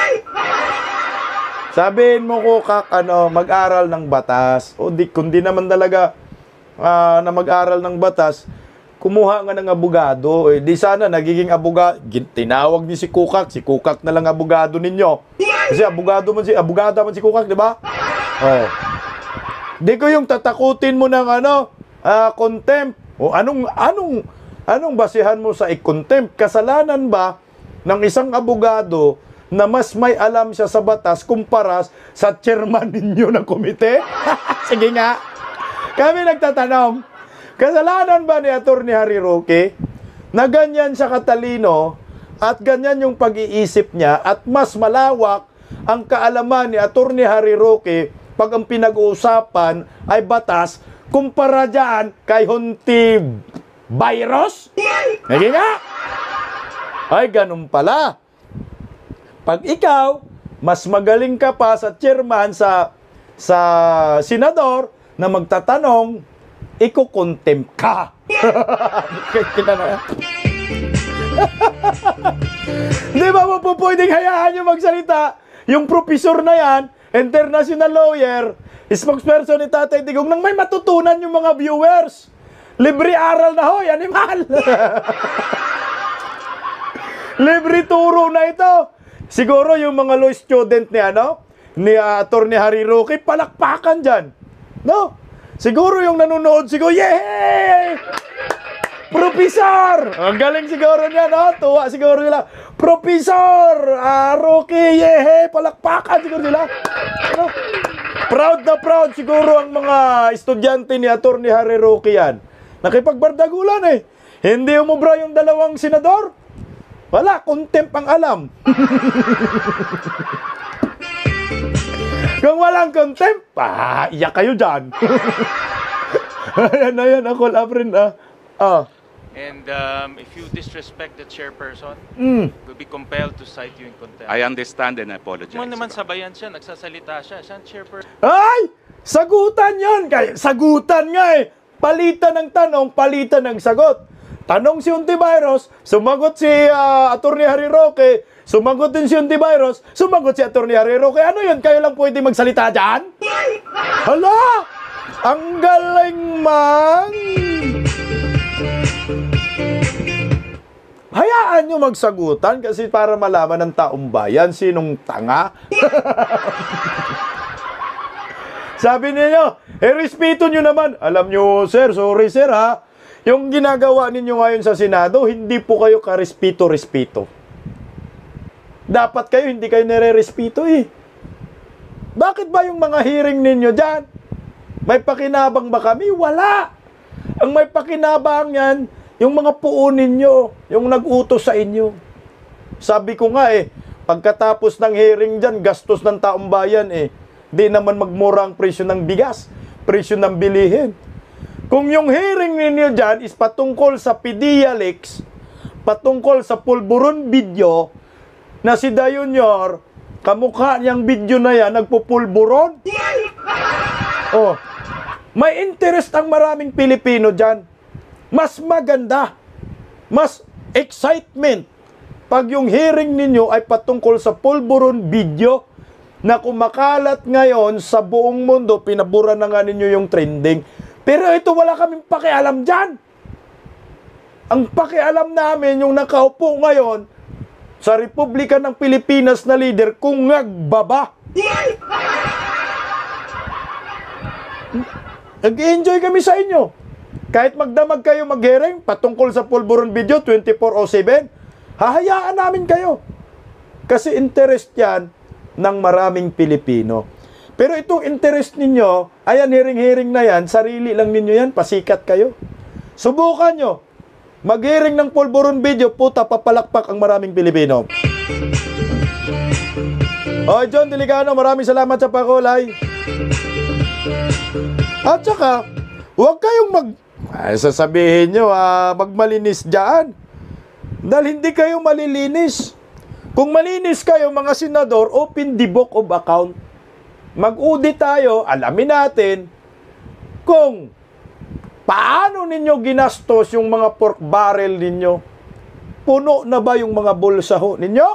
Sabihin mo, Kokak, ano, mag-aral ng batas. O di, kung di naman talaga uh, na mag-aral ng batas, kumuha nga ng abogado. Eh, di sana nagiging abogado. Tinawag ni si Kokak. Si Kokak na lang abogado ninyo. Kasi abogado man si, abogada man si Kokak, di ba? Oh. Di ko yung tatakutin mo ng ano, uh, contempt. O anong, anong, anong basihan mo sa i-contempt? Kasalanan ba ng isang abogado na mas may alam siya sa batas kumpara sa chairman ninyo ng komite? Sige nga. Kami nagtatanong, kasalanan ba ni Atty. Harry Roque na ganyan siya katalino at ganyan yung pag-iisip niya at mas malawak ang kaalaman ni Atty. Harry Roque pag ang pinag-uusapan ay batas kumpara dyan kay Hontiveros? Sige nga. Ay, ganun pala. Pag ikaw, mas magaling ka pa sa chairman, sa, sa senador, na magtatanong, iko-contempt ka. Di ba mo po pwedeng hayaan yung magsalita? Yung professor na yan, international lawyer, spokesperson ni Tatay Digong, nang may matutunan yung mga viewers. Libre aral na hoy, animal! Libre turo na ito. Siguro yung mga law student ni ano, ni uh, Atty. Harry Roque, palakpakan dyan. No? Siguro yung nanonood, siguro, yay! Professor! Ang galing siguro niya, no? Tuwa siguro nila. Professor! Uh, Roque, yay! Palakpakan siguro nila. No? Proud na proud siguro ang mga estudyante ni Atty. Harry Roque yan. Nakipagbardagulan eh. Hindi umubra yung dalawang senador. Wala, contempt ang alam. Kung walang contempt, ah, iyak kayo dyan. Ayan, ayan, ako labrin, ah. Ah. And um, if you disrespect the chairperson, Mm. we'll be compelled to cite you in contempt. I understand and I apologize. Mo naman Your Honor. sabayan siya, nagsasalita siya, siya ang chairperson. Ay! Sagutan yon, kaya sagutan nga eh. Palitan ng tanong, palitan ng sagot. Tanong si Hontiveros, sumagot si uh, Atty. Harry Roque, sumagot din si Hontiveros, sumagot si Atty. Harry Roque. Ano yun? Kayo lang pwede magsalita dyan? Hala! Ang galing man! Hayaan nyo magsagutan kasi para malaman ng taong bayan sinong tanga. Sabi niyo, eh, respeto nyo naman. Alam nyo, sir, sorry sir ha. Yung ginagawa ninyo ngayon sa Senado, hindi po kayo ka-respeto-respeto. Dapat kayo, hindi kayo nire-respeto eh. Bakit ba yung mga hearing ninyo dyan? May pakinabang ba kami? Wala. Ang may pakinabang yan, yung mga puo ninyo, yung nag-utos sa inyo. Sabi ko nga eh, pagkatapos ng hearing dyan, gastos ng taong bayan eh, di naman magmura ang presyo ng bigas, presyo ng bilihin. Kung yung hearing ninyo dyan is patungkol sa Pedialex, patungkol sa pulburon video, na si Dayunyor, kamukha niyang video na yan, nagpupulburon. Oh, may interest ang maraming Pilipino dyan. Mas maganda, mas excitement, pag yung hearing ninyo ay patungkol sa pulburon video na kumakalat ngayon sa buong mundo, pinabura na nga ninyo yung trending. Pero ito wala kaming pakialam dyan. Ang pakialam namin yung nakaupo ngayon sa Republika ng Pilipinas na leader kung nagbaba. Nag-enjoy kami sa inyo. Kahit magdamag kayo mag-hearing patungkol sa pulburon video twenty-four oh seven, hahayaan namin kayo. Kasi interest yan ng maraming Pilipino. Pero itong interest ninyo, ayan, hearing-hearing na yan, sarili lang ninyo yan, pasikat kayo. Subukan nyo. Mag-hearing ng pulburon video, puta, papalakpak ang maraming Pilipino. O, John Delicano, maraming salamat sa pakulay. At saka, huwag kayong mag... Ay, sasabihin nyo, ah, magmalinis dyan. Dahil hindi kayo malilinis. Kung malinis kayo, mga senador, open the book of account. Mag-audit tayo, alamin natin kung paano ninyo ginastos yung mga pork barrel ninyo. Puno na ba yung mga bulsa ho ninyo?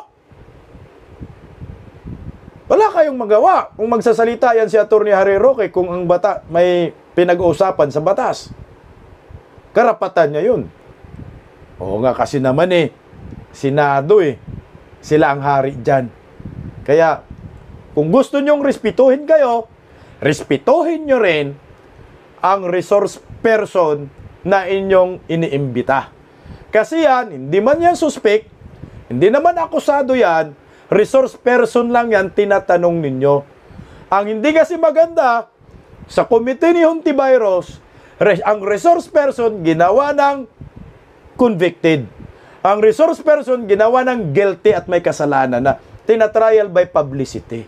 Wala kayong magawa kung magsasalita yan si Atty. Harry Roque kung ang bata may pinag-uusapan sa batas. Karapatan niya yun. Oo nga, kasi naman eh, Senado eh, sila ang hari dyan. Kaya, kung gusto nyong respetuhin kayo, respetuhin nyo rin ang resource person na inyong iniimbita. Kasi yan, hindi man yan suspect, hindi naman akusado yan, resource person lang yan, tinatanong ninyo. Ang hindi kasi maganda, sa komite ni Hontiveros, ang resource person ginawa ng convicted. Ang resource person ginawa ng guilty at may kasalanan na tinatrial by publicity.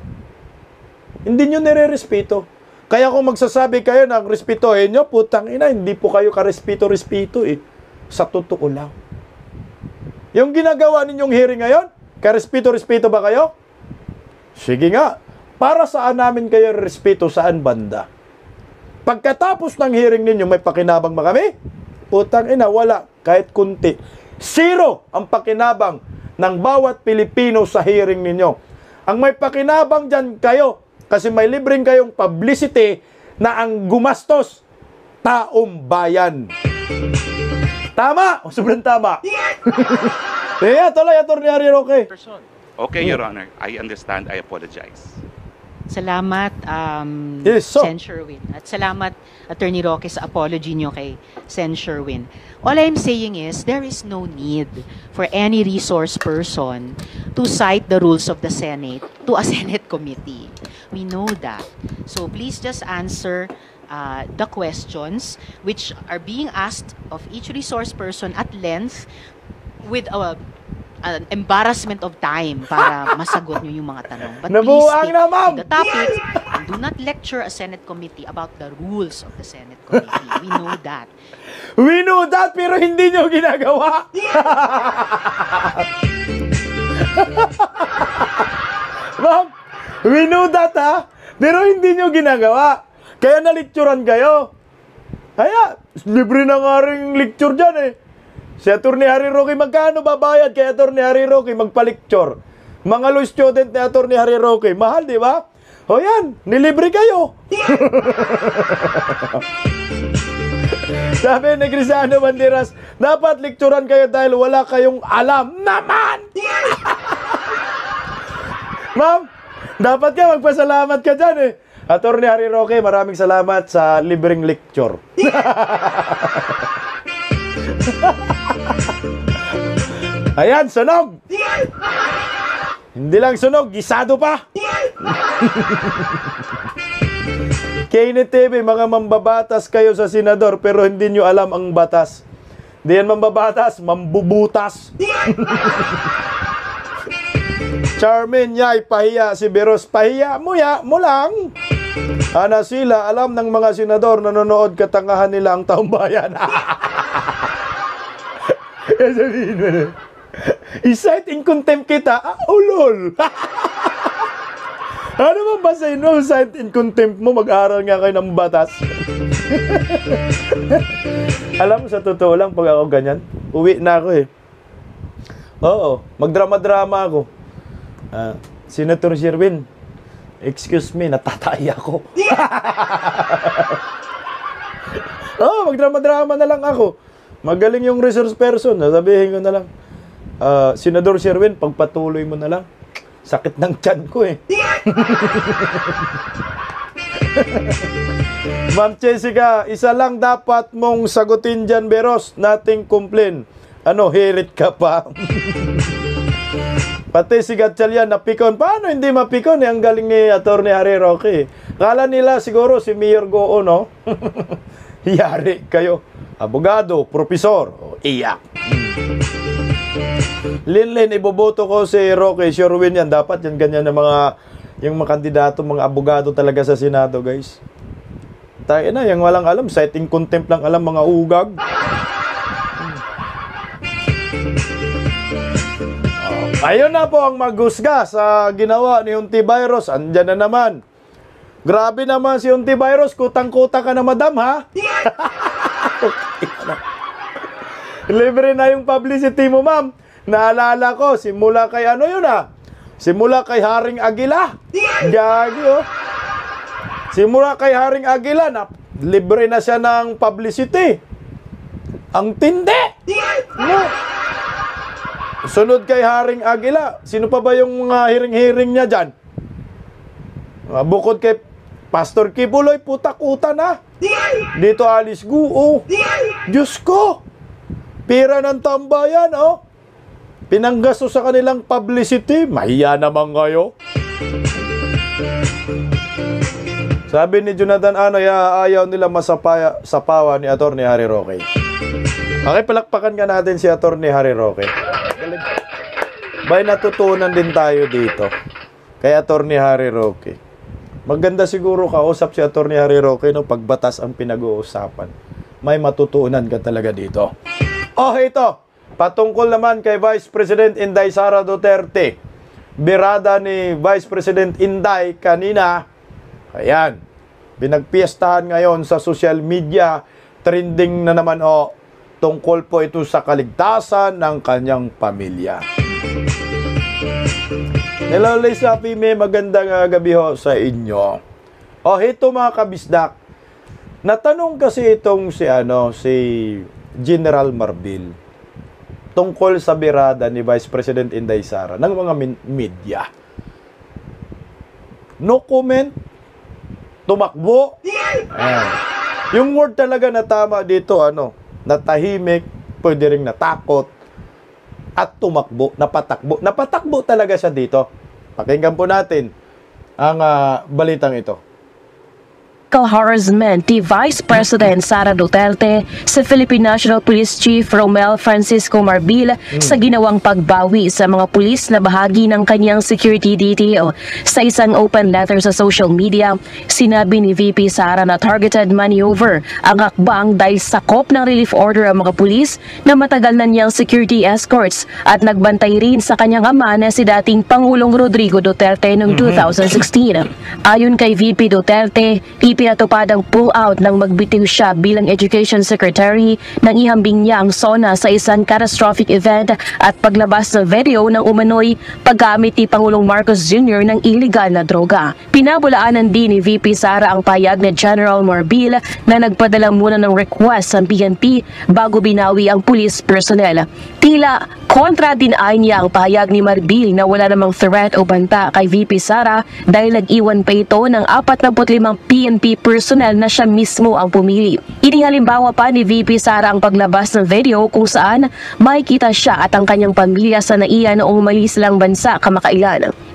Hindi nyo nire-respeto. Kaya kung magsasabi kayo ng respetuhin nyo, putang ina, hindi po kayo ka-respeto-respeto eh. Sa totoo lang. Yung ginagawa ninyong hearing ngayon, ka-respeto-respeto ba kayo? Sige nga. Para saan namin kayo respeto, saan banda? Pagkatapos ng hearing ninyo, may pakinabang ba kami? Putang ina, wala. Kahit kunti. Zero ang pakinabang ng bawat Pilipino sa hearing ninyo. Ang may pakinabang dyan kayo, kasi may libreng kayong publicity na ang gumastos, taong bayan. Tama! O, sobrang tama. Yeah, tuloy, Atty. Harry Roque. Okay, Your Honor. I understand. I apologize. Salamat, um, Yes, so. Sen. Sherwin. At salamat, Attorney Roque, sa apology nyo kay Sen. Sherwin. All I'm saying is, there is no need for any resource person to cite the rules of the Senate to a Senate committee. We know that. So please just answer uh, the questions which are being asked of each resource person at length with a an embarrassment of time para masagot nyo yung mga tanong. But please Nabuang stick na, ma'am! to the topics and do not lecture a Senate committee about the rules of the Senate committee. We know that. We know that, pero hindi nyo ginagawa. Ma'am, we know that ha, pero hindi nyo ginagawa. Kaya nalikturan kayo. Kaya, libre na nga rin lecture dyan eh. Si Atty. Harry Roque, magkano babayad kay Atty. Harry Roque magpa-lecture? Mga law student ni Atty. Harry Roque, mahal, di ba? O yan, nilibre kayo. Sabi ni Cristiano Banderas, dapat lecturean kayo dahil wala kayong alam naman. Ma'am, dapat ka magpasalamat ka dyan eh. Atty. Harry Roque, maraming salamat sa libreng lecture. Ayan, sunog! Hindi lang sunog, gisado pa! K N T V, mga mambabatas kayo sa senador pero hindi nyo alam ang batas. Hindi yan mambabatas, mambubutas. Charmin, yay, pahiya si Beros. Pahiya mo ya, mo lang. Ana sila, alam ng mga senador nanonood katangahan nila ang taong bayan. Sabihin mo na, i-cite in contempt kita, ah, oh lol. Ano ba ba sa inyo, cite in contempt mo, mag-aaral nga kayo ng batas. Alam mo, sa totoo lang, pag ako ganyan, uwi na ako eh. Oo, magdrama-drama ako. Uh, Senator Sherwin, excuse me, natatay ako. Oo, magdrama-drama na lang ako. Magaling yung resource person, sabihin ko na lang. Uh, Senador Sherwin, pagpatuloy mo na lang. Sakit ng tiyan ko eh. Ma'am Jessica, isa lang dapat mong sagutin dyan, Beros. Nothing complain. Ano, hirit ka pa? Pati si Gatchalian napikon. Paano hindi mapikon eh? Ang galing ni Atty. Harry Roque. Kala nila siguro si Mayor Goo, no? Yari kayo. Abogado, profesor. O, iyak. Linlin, iboboto ko si Roque. Sure win yan. Dapat yan ganyan ng mga yung mga kandidato, mga abogado talaga sa Senado, guys. Tayo na, yung walang alam. Citing contempt lang alam, mga ugag. Ayun na po ang maghusga sa ginawa ni Hontiveros. Andyan na naman. Grabe naman si Hontiveros. Kutang-kuta ka na, madam, ha? Libre na yung publicity mo, ma'am. Naalala ko, simula kay ano yun, ha? Simula kay Haring Aguila. Gagi, oh. Simula kay Haring Aguila, na, libre na siya ng publicity. Ang tindi! No. Sunod kay Haring Aguila, sino pa ba yung mga hiring-hiring niya dyan? Uh, bukod kay Pastor Kibuloy, putak-uta na. Dito Alice Gu, oh. Diyos ko! Pira ng tambayan, oh. Pinanggasto sa kanilang publicity. Mahiya naman kayo. Sabi ni Jonathan Anoy, ayaw nila masapaya, sapawa ni Atty. Harry Roque. Okay, palakpakan ka natin si Atty. Harry Roque. Bay, natutunan din tayo dito kay Atty. Harry Roque. Maganda siguro kausap si Atty. Harry Roque no, pagbatas ang pinag-uusapan. May matutunan ka talaga dito. Oh, ito. Patungkol naman kay Vice President Inday Sara Duterte. Birada ni Vice President Inday kanina. Ayan. Binagpiestahan ngayon sa social media. Trending na naman oh. Tungkol po ito sa kaligtasan ng kanyang pamilya. Hello, Lisa Pime. Magandang gabi ho sa inyo. O, ito mga kabisdak. Natanong kasi itong si, ano, si General Marbil tungkol sa birada ni Vice President Inday Sara ng mga media. No comment. Tumakbo. Ayan. Yung word talaga na tama dito, ano, natahimik, pwede ring natakot, at tumakbo, napatakbo. Napatakbo talaga siya dito. Pakinggan po natin ang uh, balitang ito. Harassment ni Vice President Sara Duterte sa Philippine National Police Chief Romel Francisco Marbil hmm. sa ginawang pagbawi sa mga pulis na bahagi ng kanyang security detail. Sa isang open letter sa social media, sinabi ni V P Sara na targeted maneuver ang hakbang dahil sakop ng relief order ang mga pulis na matagal na niyang security escorts at nagbantay rin sa kanyang ama na si dating Pangulong Rodrigo Duterte noong two thousand sixteen. Ayon kay V P Duterte, pinatupad ang pull-out nang magbitiw siya bilang Education Secretary nang ihambing niya ang SONA sa isang catastrophic event at paglabas ng video ng umano'y paggamit ni Pangulong Marcos Junior ng illegal na droga. Pinabulaanan din ni V P Sara ang payag ni General Marbil na nagpadala muna ng request sa P N P bago binawi ang police personnel. Tila kontra din ay niya ang payag ni Marbil na wala namang threat o banta kay V P Sara dahil nag-iwan pa ito ng forty-five P N P personnel na siya mismo ang pumili. Inihalimbawa pa ni V P Sara ang paglabas ng video kung saan makikita siya at ang kanyang pamilya sa naiya noong umalis silang bansa kamakailan.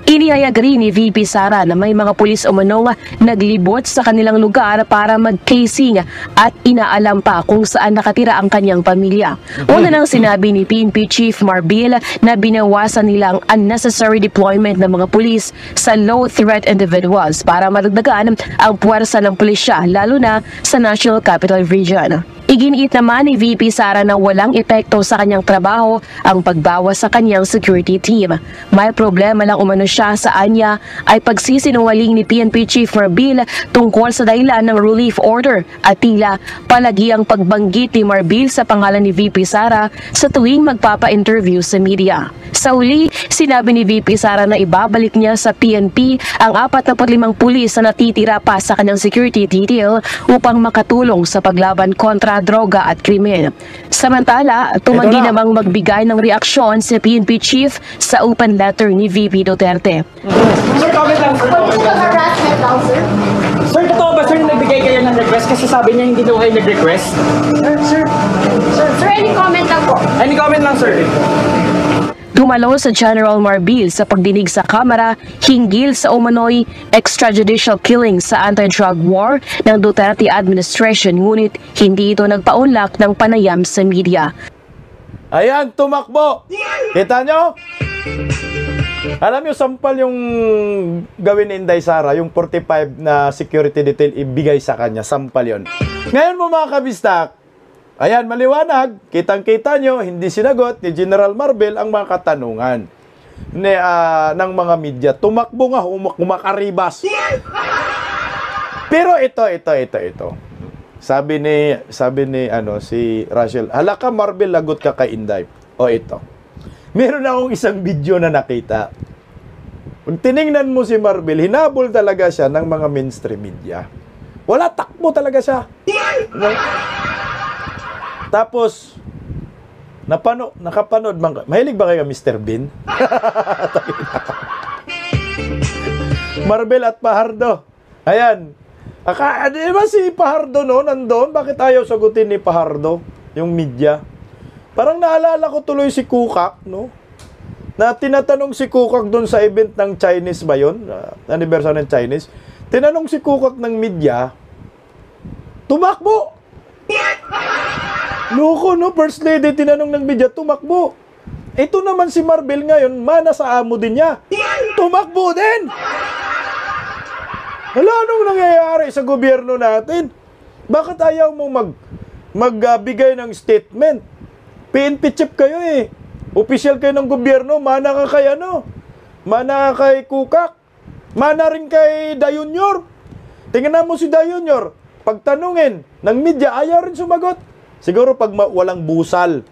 Inihayag rin ni V P Sara na may mga pulis umanong naglibot sa kanilang lugar para mag-casing at inaalam pa kung saan nakatira ang kanyang pamilya. Una nang sinabi ni P N P Chief Marbil na binawasan nila ang unnecessary deployment ng mga pulis sa low-threat individuals para madagdagan ang puwersa ng pulisya lalo na sa National Capital Region. Iginiit naman ni V P Sara na walang epekto sa kanyang trabaho ang pagbawas sa kanyang security team. May problema lang umano siya sa anya ay pagsisinungaling ni P N P Chief Marbil tungkol sa dahilan ng relief order at tila palagi ang pagbanggit ni Marbil sa pangalan ni V P Sara sa tuwing magpapa-interview sa media. Sa uli, sinabi ni V P Sara na ibabalik niya sa P N P ang apat na limang pulis na natitira pa sa kanyang security detail upang makatulong sa paglaban kontra droga at krimen. Samantala, tumanggi namang magbigay ng reaksyon si P N P Chief sa open letter ni V P Duterte. Sir, comment lang. Sir, totoo ba sir nagbigay kayo ng request kasi sabi niya hindi daw kayo nag-request? Sir, sir, sir, sir, any comment lang po? Any comment lang, sir? Dumalo sa General Marbil sa pagdinig sa Kamara hinggil sa umano'y extrajudicial killing sa anti-drug war ng Duterte administration ngunit hindi ito nagpaunlak ng panayam sa media. Ayan, tumakbo! Kita nyo? Alam nyo, sampal yung gawin ni Inday Sara, yung forty-five na security detail ibigay sa kanya, sampal yon. Ngayon mo mga kabistak, ayan, maliwanag, kitang-kita nyo, hindi sinagot ni General Marbil ang mga katanungan ni, uh, ng mga media. Tumakbo nga, kumakaribas. Pero ito, ito, ito, ito. Sabi ni, sabi ni ano, si Rachel, hala ka Marbil, lagot ka kay Inday. O ito. Meron akong isang video na nakita. Kung tiningnan mo si Marbil, hinabol talaga siya ng mga mainstream media. Wala, takbo talaga siya. Tapos, napano, nakapanood, man, mahilig ba kayo mister Bean? Marbil at Pahardo. Ayan. Aka, di ba si Pahardo no, nandun? Bakit ayaw sagutin ni Pahardo, yung media? Parang naalala ko tuloy si Kukak, no? Na tinatanong si Kukak doon sa event ng Chinese ba yun? Uh, anniversary ng Chinese. Tinanong si Kukak ng media, tumakbo! Loko, no? First lady, tinanong ng media, tumakbo. Ito naman si Marbil ngayon, mana sa amo din niya. Tumakbo din! Hala, anong nangyayari sa gobyerno natin? Bakit ayaw mo mag, magbigay uh, ng statement? P N P chief kayo eh. Opisyal kayo ng gobyerno, mana ka kay ano? Mana ka kay Kukak? Mana rin kay Dayunyor? Tingnan mo si Dayunyor. Pagtanungin ng media, ayaw rin sumagot. Siguro pag walang busal.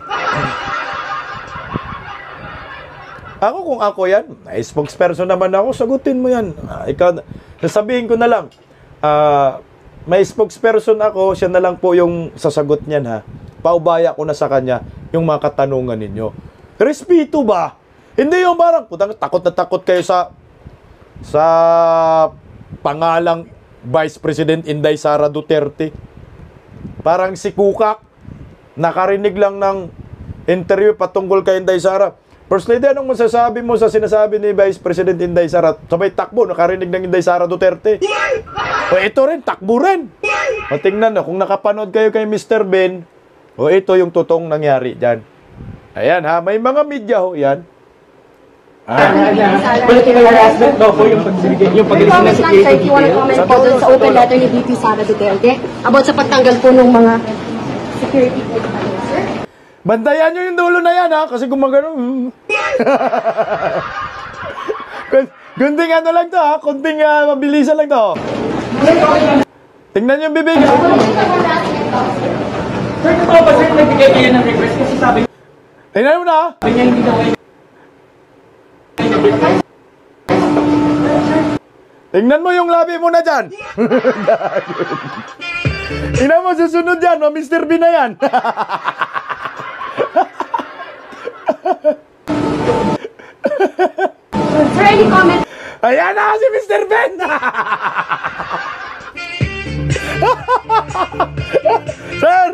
Ako kung ako yan, ay spokesperson naman ako, sagutin mo yan. Uh, ikaw, sasabihin ko na lang, uh, may spokesperson ako, siya na lang po yung sasagot niyan ha. Paubaya ko na sa kanya yung mga katanungan ninyo. Respeto ba? Hindi yung parang, putang, takot na takot kayo sa sa pangalang Vice President Inday Sara Duterte. Parang si Kukak, nakarinig lang ng interview patungkol kay Inday Sara. First Lady, anong masasabi mo sa sinasabi ni Vice President Inday Sara? Sabay takbo, nakarinig ng Inday Sara Duterte. O ito rin, takbo rin. O tingnan na, kung nakapanood kayo kay mister Ben, o ito yung totoong nangyari dyan. Ayan ha, may mga media ho, yan. Ah. Political harassment daw po yung pagbibigay, yung pagbibigay ng security detail. You want to comment po dun sa open letter ni V P Sara Duterte about sa pagtanggal po ng mga security detail, sir? Bantayan nyo yung dulo na yan ha, kasi gumagano. Kunting ano lang to ha, kunting uh, mabilisan lang to. Tingnan nyo yung bibig. Sir, totoo ba sir nagbigay kayo ng request kasi sabi tingnan mo na ha. Sabi niya hindi daw kayo. Tingnan mo yung labi mo na dyan. Tingnan mo, susunod yan, no? mister B na yan. Sir, any comment? Ayan na si mister Ben! Sir!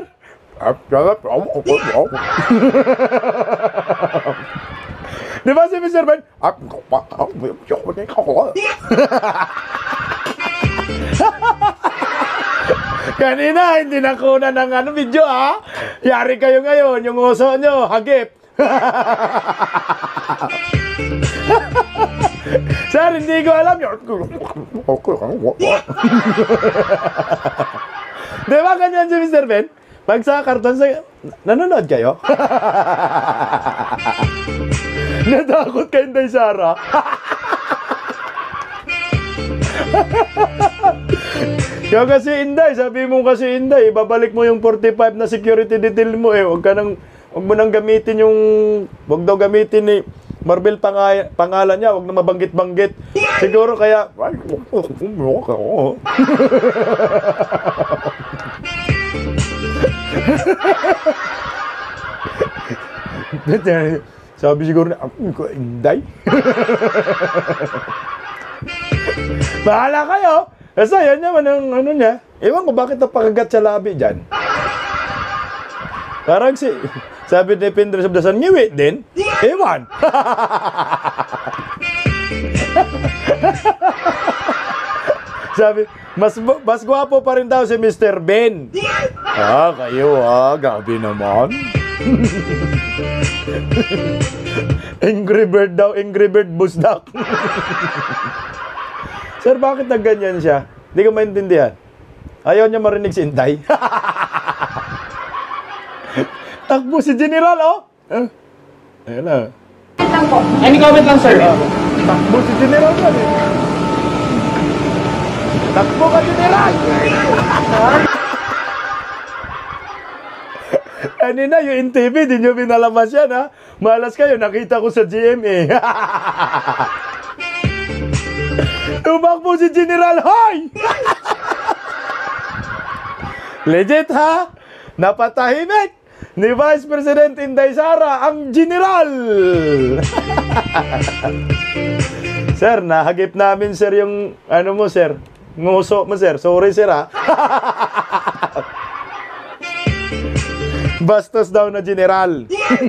Di ba si mister Ben? Kanina, hindi nakunan ng ano, video, ha? Yari kayo ngayon, yung uso nyo, hagip. Sir, hindi ko alam yun. Di ba ganyan si Mister Ben? Pag sa karton, sa... nanonood kayo? Natakot ka, Inday Sara. Kaya kasi Inday, sabi mo kasi Inday, babalik mo yung forty-five na security detail mo eh. Huwag ka nang, huwag mo nang gamitin yung, huwag daw gamitin ni Marbel pangay, pangalan niya, huwag na mabanggit-banggit. Siguro kaya, sabi siguro na, Inday. Bahala kayo. Kasi yan naman ang ano niya. Ewan ko bakit napakagat sa labi dyan. Parang si, sabi ni Pindre Sabdasan, ngiwi din. Ewan. Sabi, mas, mas gwapo pa rin daw si Mister Ben. Ah, kayo ah, gabi naman. Angry Bird daw, Angry Bird Busdak. Sir, bakit nagganyan siya? Hindi ko maintindihan. Ayaw niya marinig si Inday. Takbo si General, oh! Eh, ayun na. Any comment lang, sir? Uh, takbo si General yan, eh. Takbo ka, General! Kanina, yung in T V, di nyo pinalabas yan, ha? Malas kayo, nakita ko sa G M A. Tumakbo si General, hoy! Legit, ha? Napatahimik ni Vice President Inday Sara ang General. Sir, nahagip namin, sir, yung ano mo, sir. Nguso mo, sir. Sorry, sir, ha? Bastos daw na General.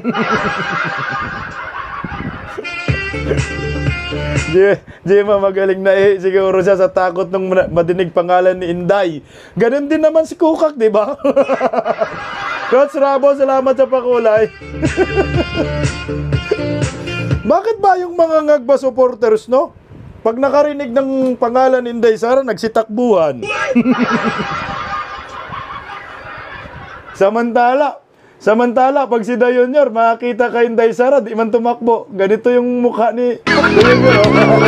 Di, di ma magaling na eh. Siguro siya sa takot nung madinig pangalan ni Inday. Ganun din naman si Kukak, di ba? Coach Rabo, salamat sa pakulay. Bakit ba yung mga Ngagba supporters, no? Pag nakarinig ng pangalan ni Inday Sara, nagsitakbuhan. Samantala, Samantala, pag si Dayonyor, makakita kay Inday Sara, di man tumakbo. Ganito yung mukha ni Dayonyor.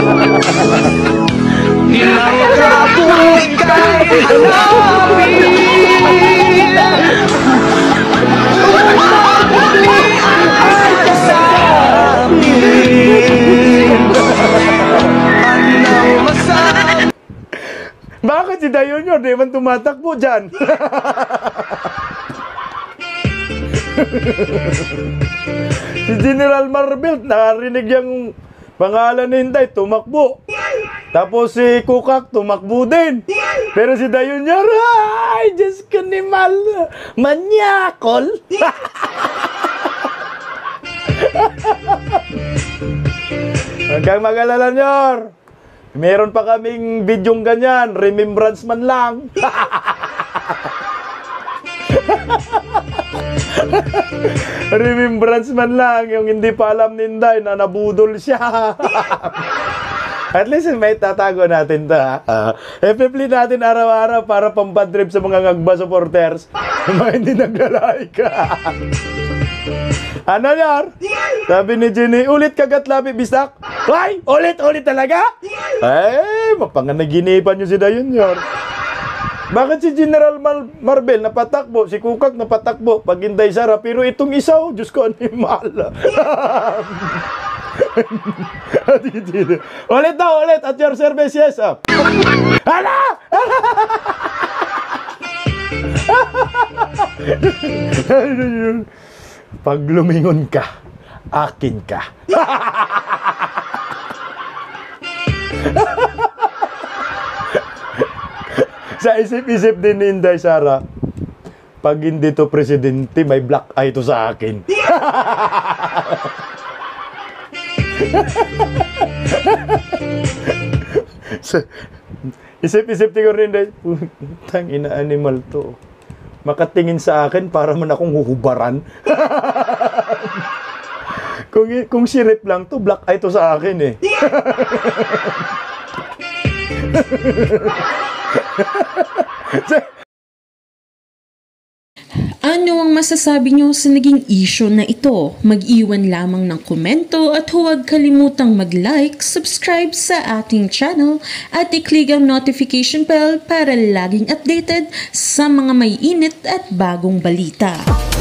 Bakit si Dayonyor, di man tumatakbo dyan? Si General Marbel, narinig yung pangalan ni Inday, tumakbo. Tapos si Kukak, tumakbo din. Pero si Dayonyor, ay, Diyos ko ni Mal, manyakol. Huwag kang mag-alala, Nyor. Meron pa kaming bidyong ganyan, remembrance man lang. Remembrance man lang, yung hindi pa alam ni Inday na nabudol siya. At least may tatago natin ta. Uh, F-play natin araw-araw para pampadrip sa mga Ngagba supporters. Mga hindi naglalike. Ano yar? Sabi ni Jenny, ulit kagat labi bistak. Ay, ulit-ulit talaga? Eh, mapanganaginipan nyo si Dayonyor. Bakit si General Mar Marbel napatakbo, si Kukak napatakbo pag Inday Sara, pero itong isaw, Diyos ko, animal. Ulit daw, ulit, at your service, yes. Hala! Pag lumingon ka, akin ka. Sa isip-isip din ni Inday Sara, pag hindi to presidente, may black eye to sa akin. So, isip-isip ko rin dahil, putang ina animal to. Makatingin sa akin para man akong huhubaran. kung, kung sirip lang to, black eye to sa akin eh. Ano ang masasabi nyo sa naging issue na ito? Mag-iwan lamang ng komento at huwag kalimutang mag-like, subscribe sa ating channel at i-click ang notification bell para laging updated sa mga may init at bagong balita.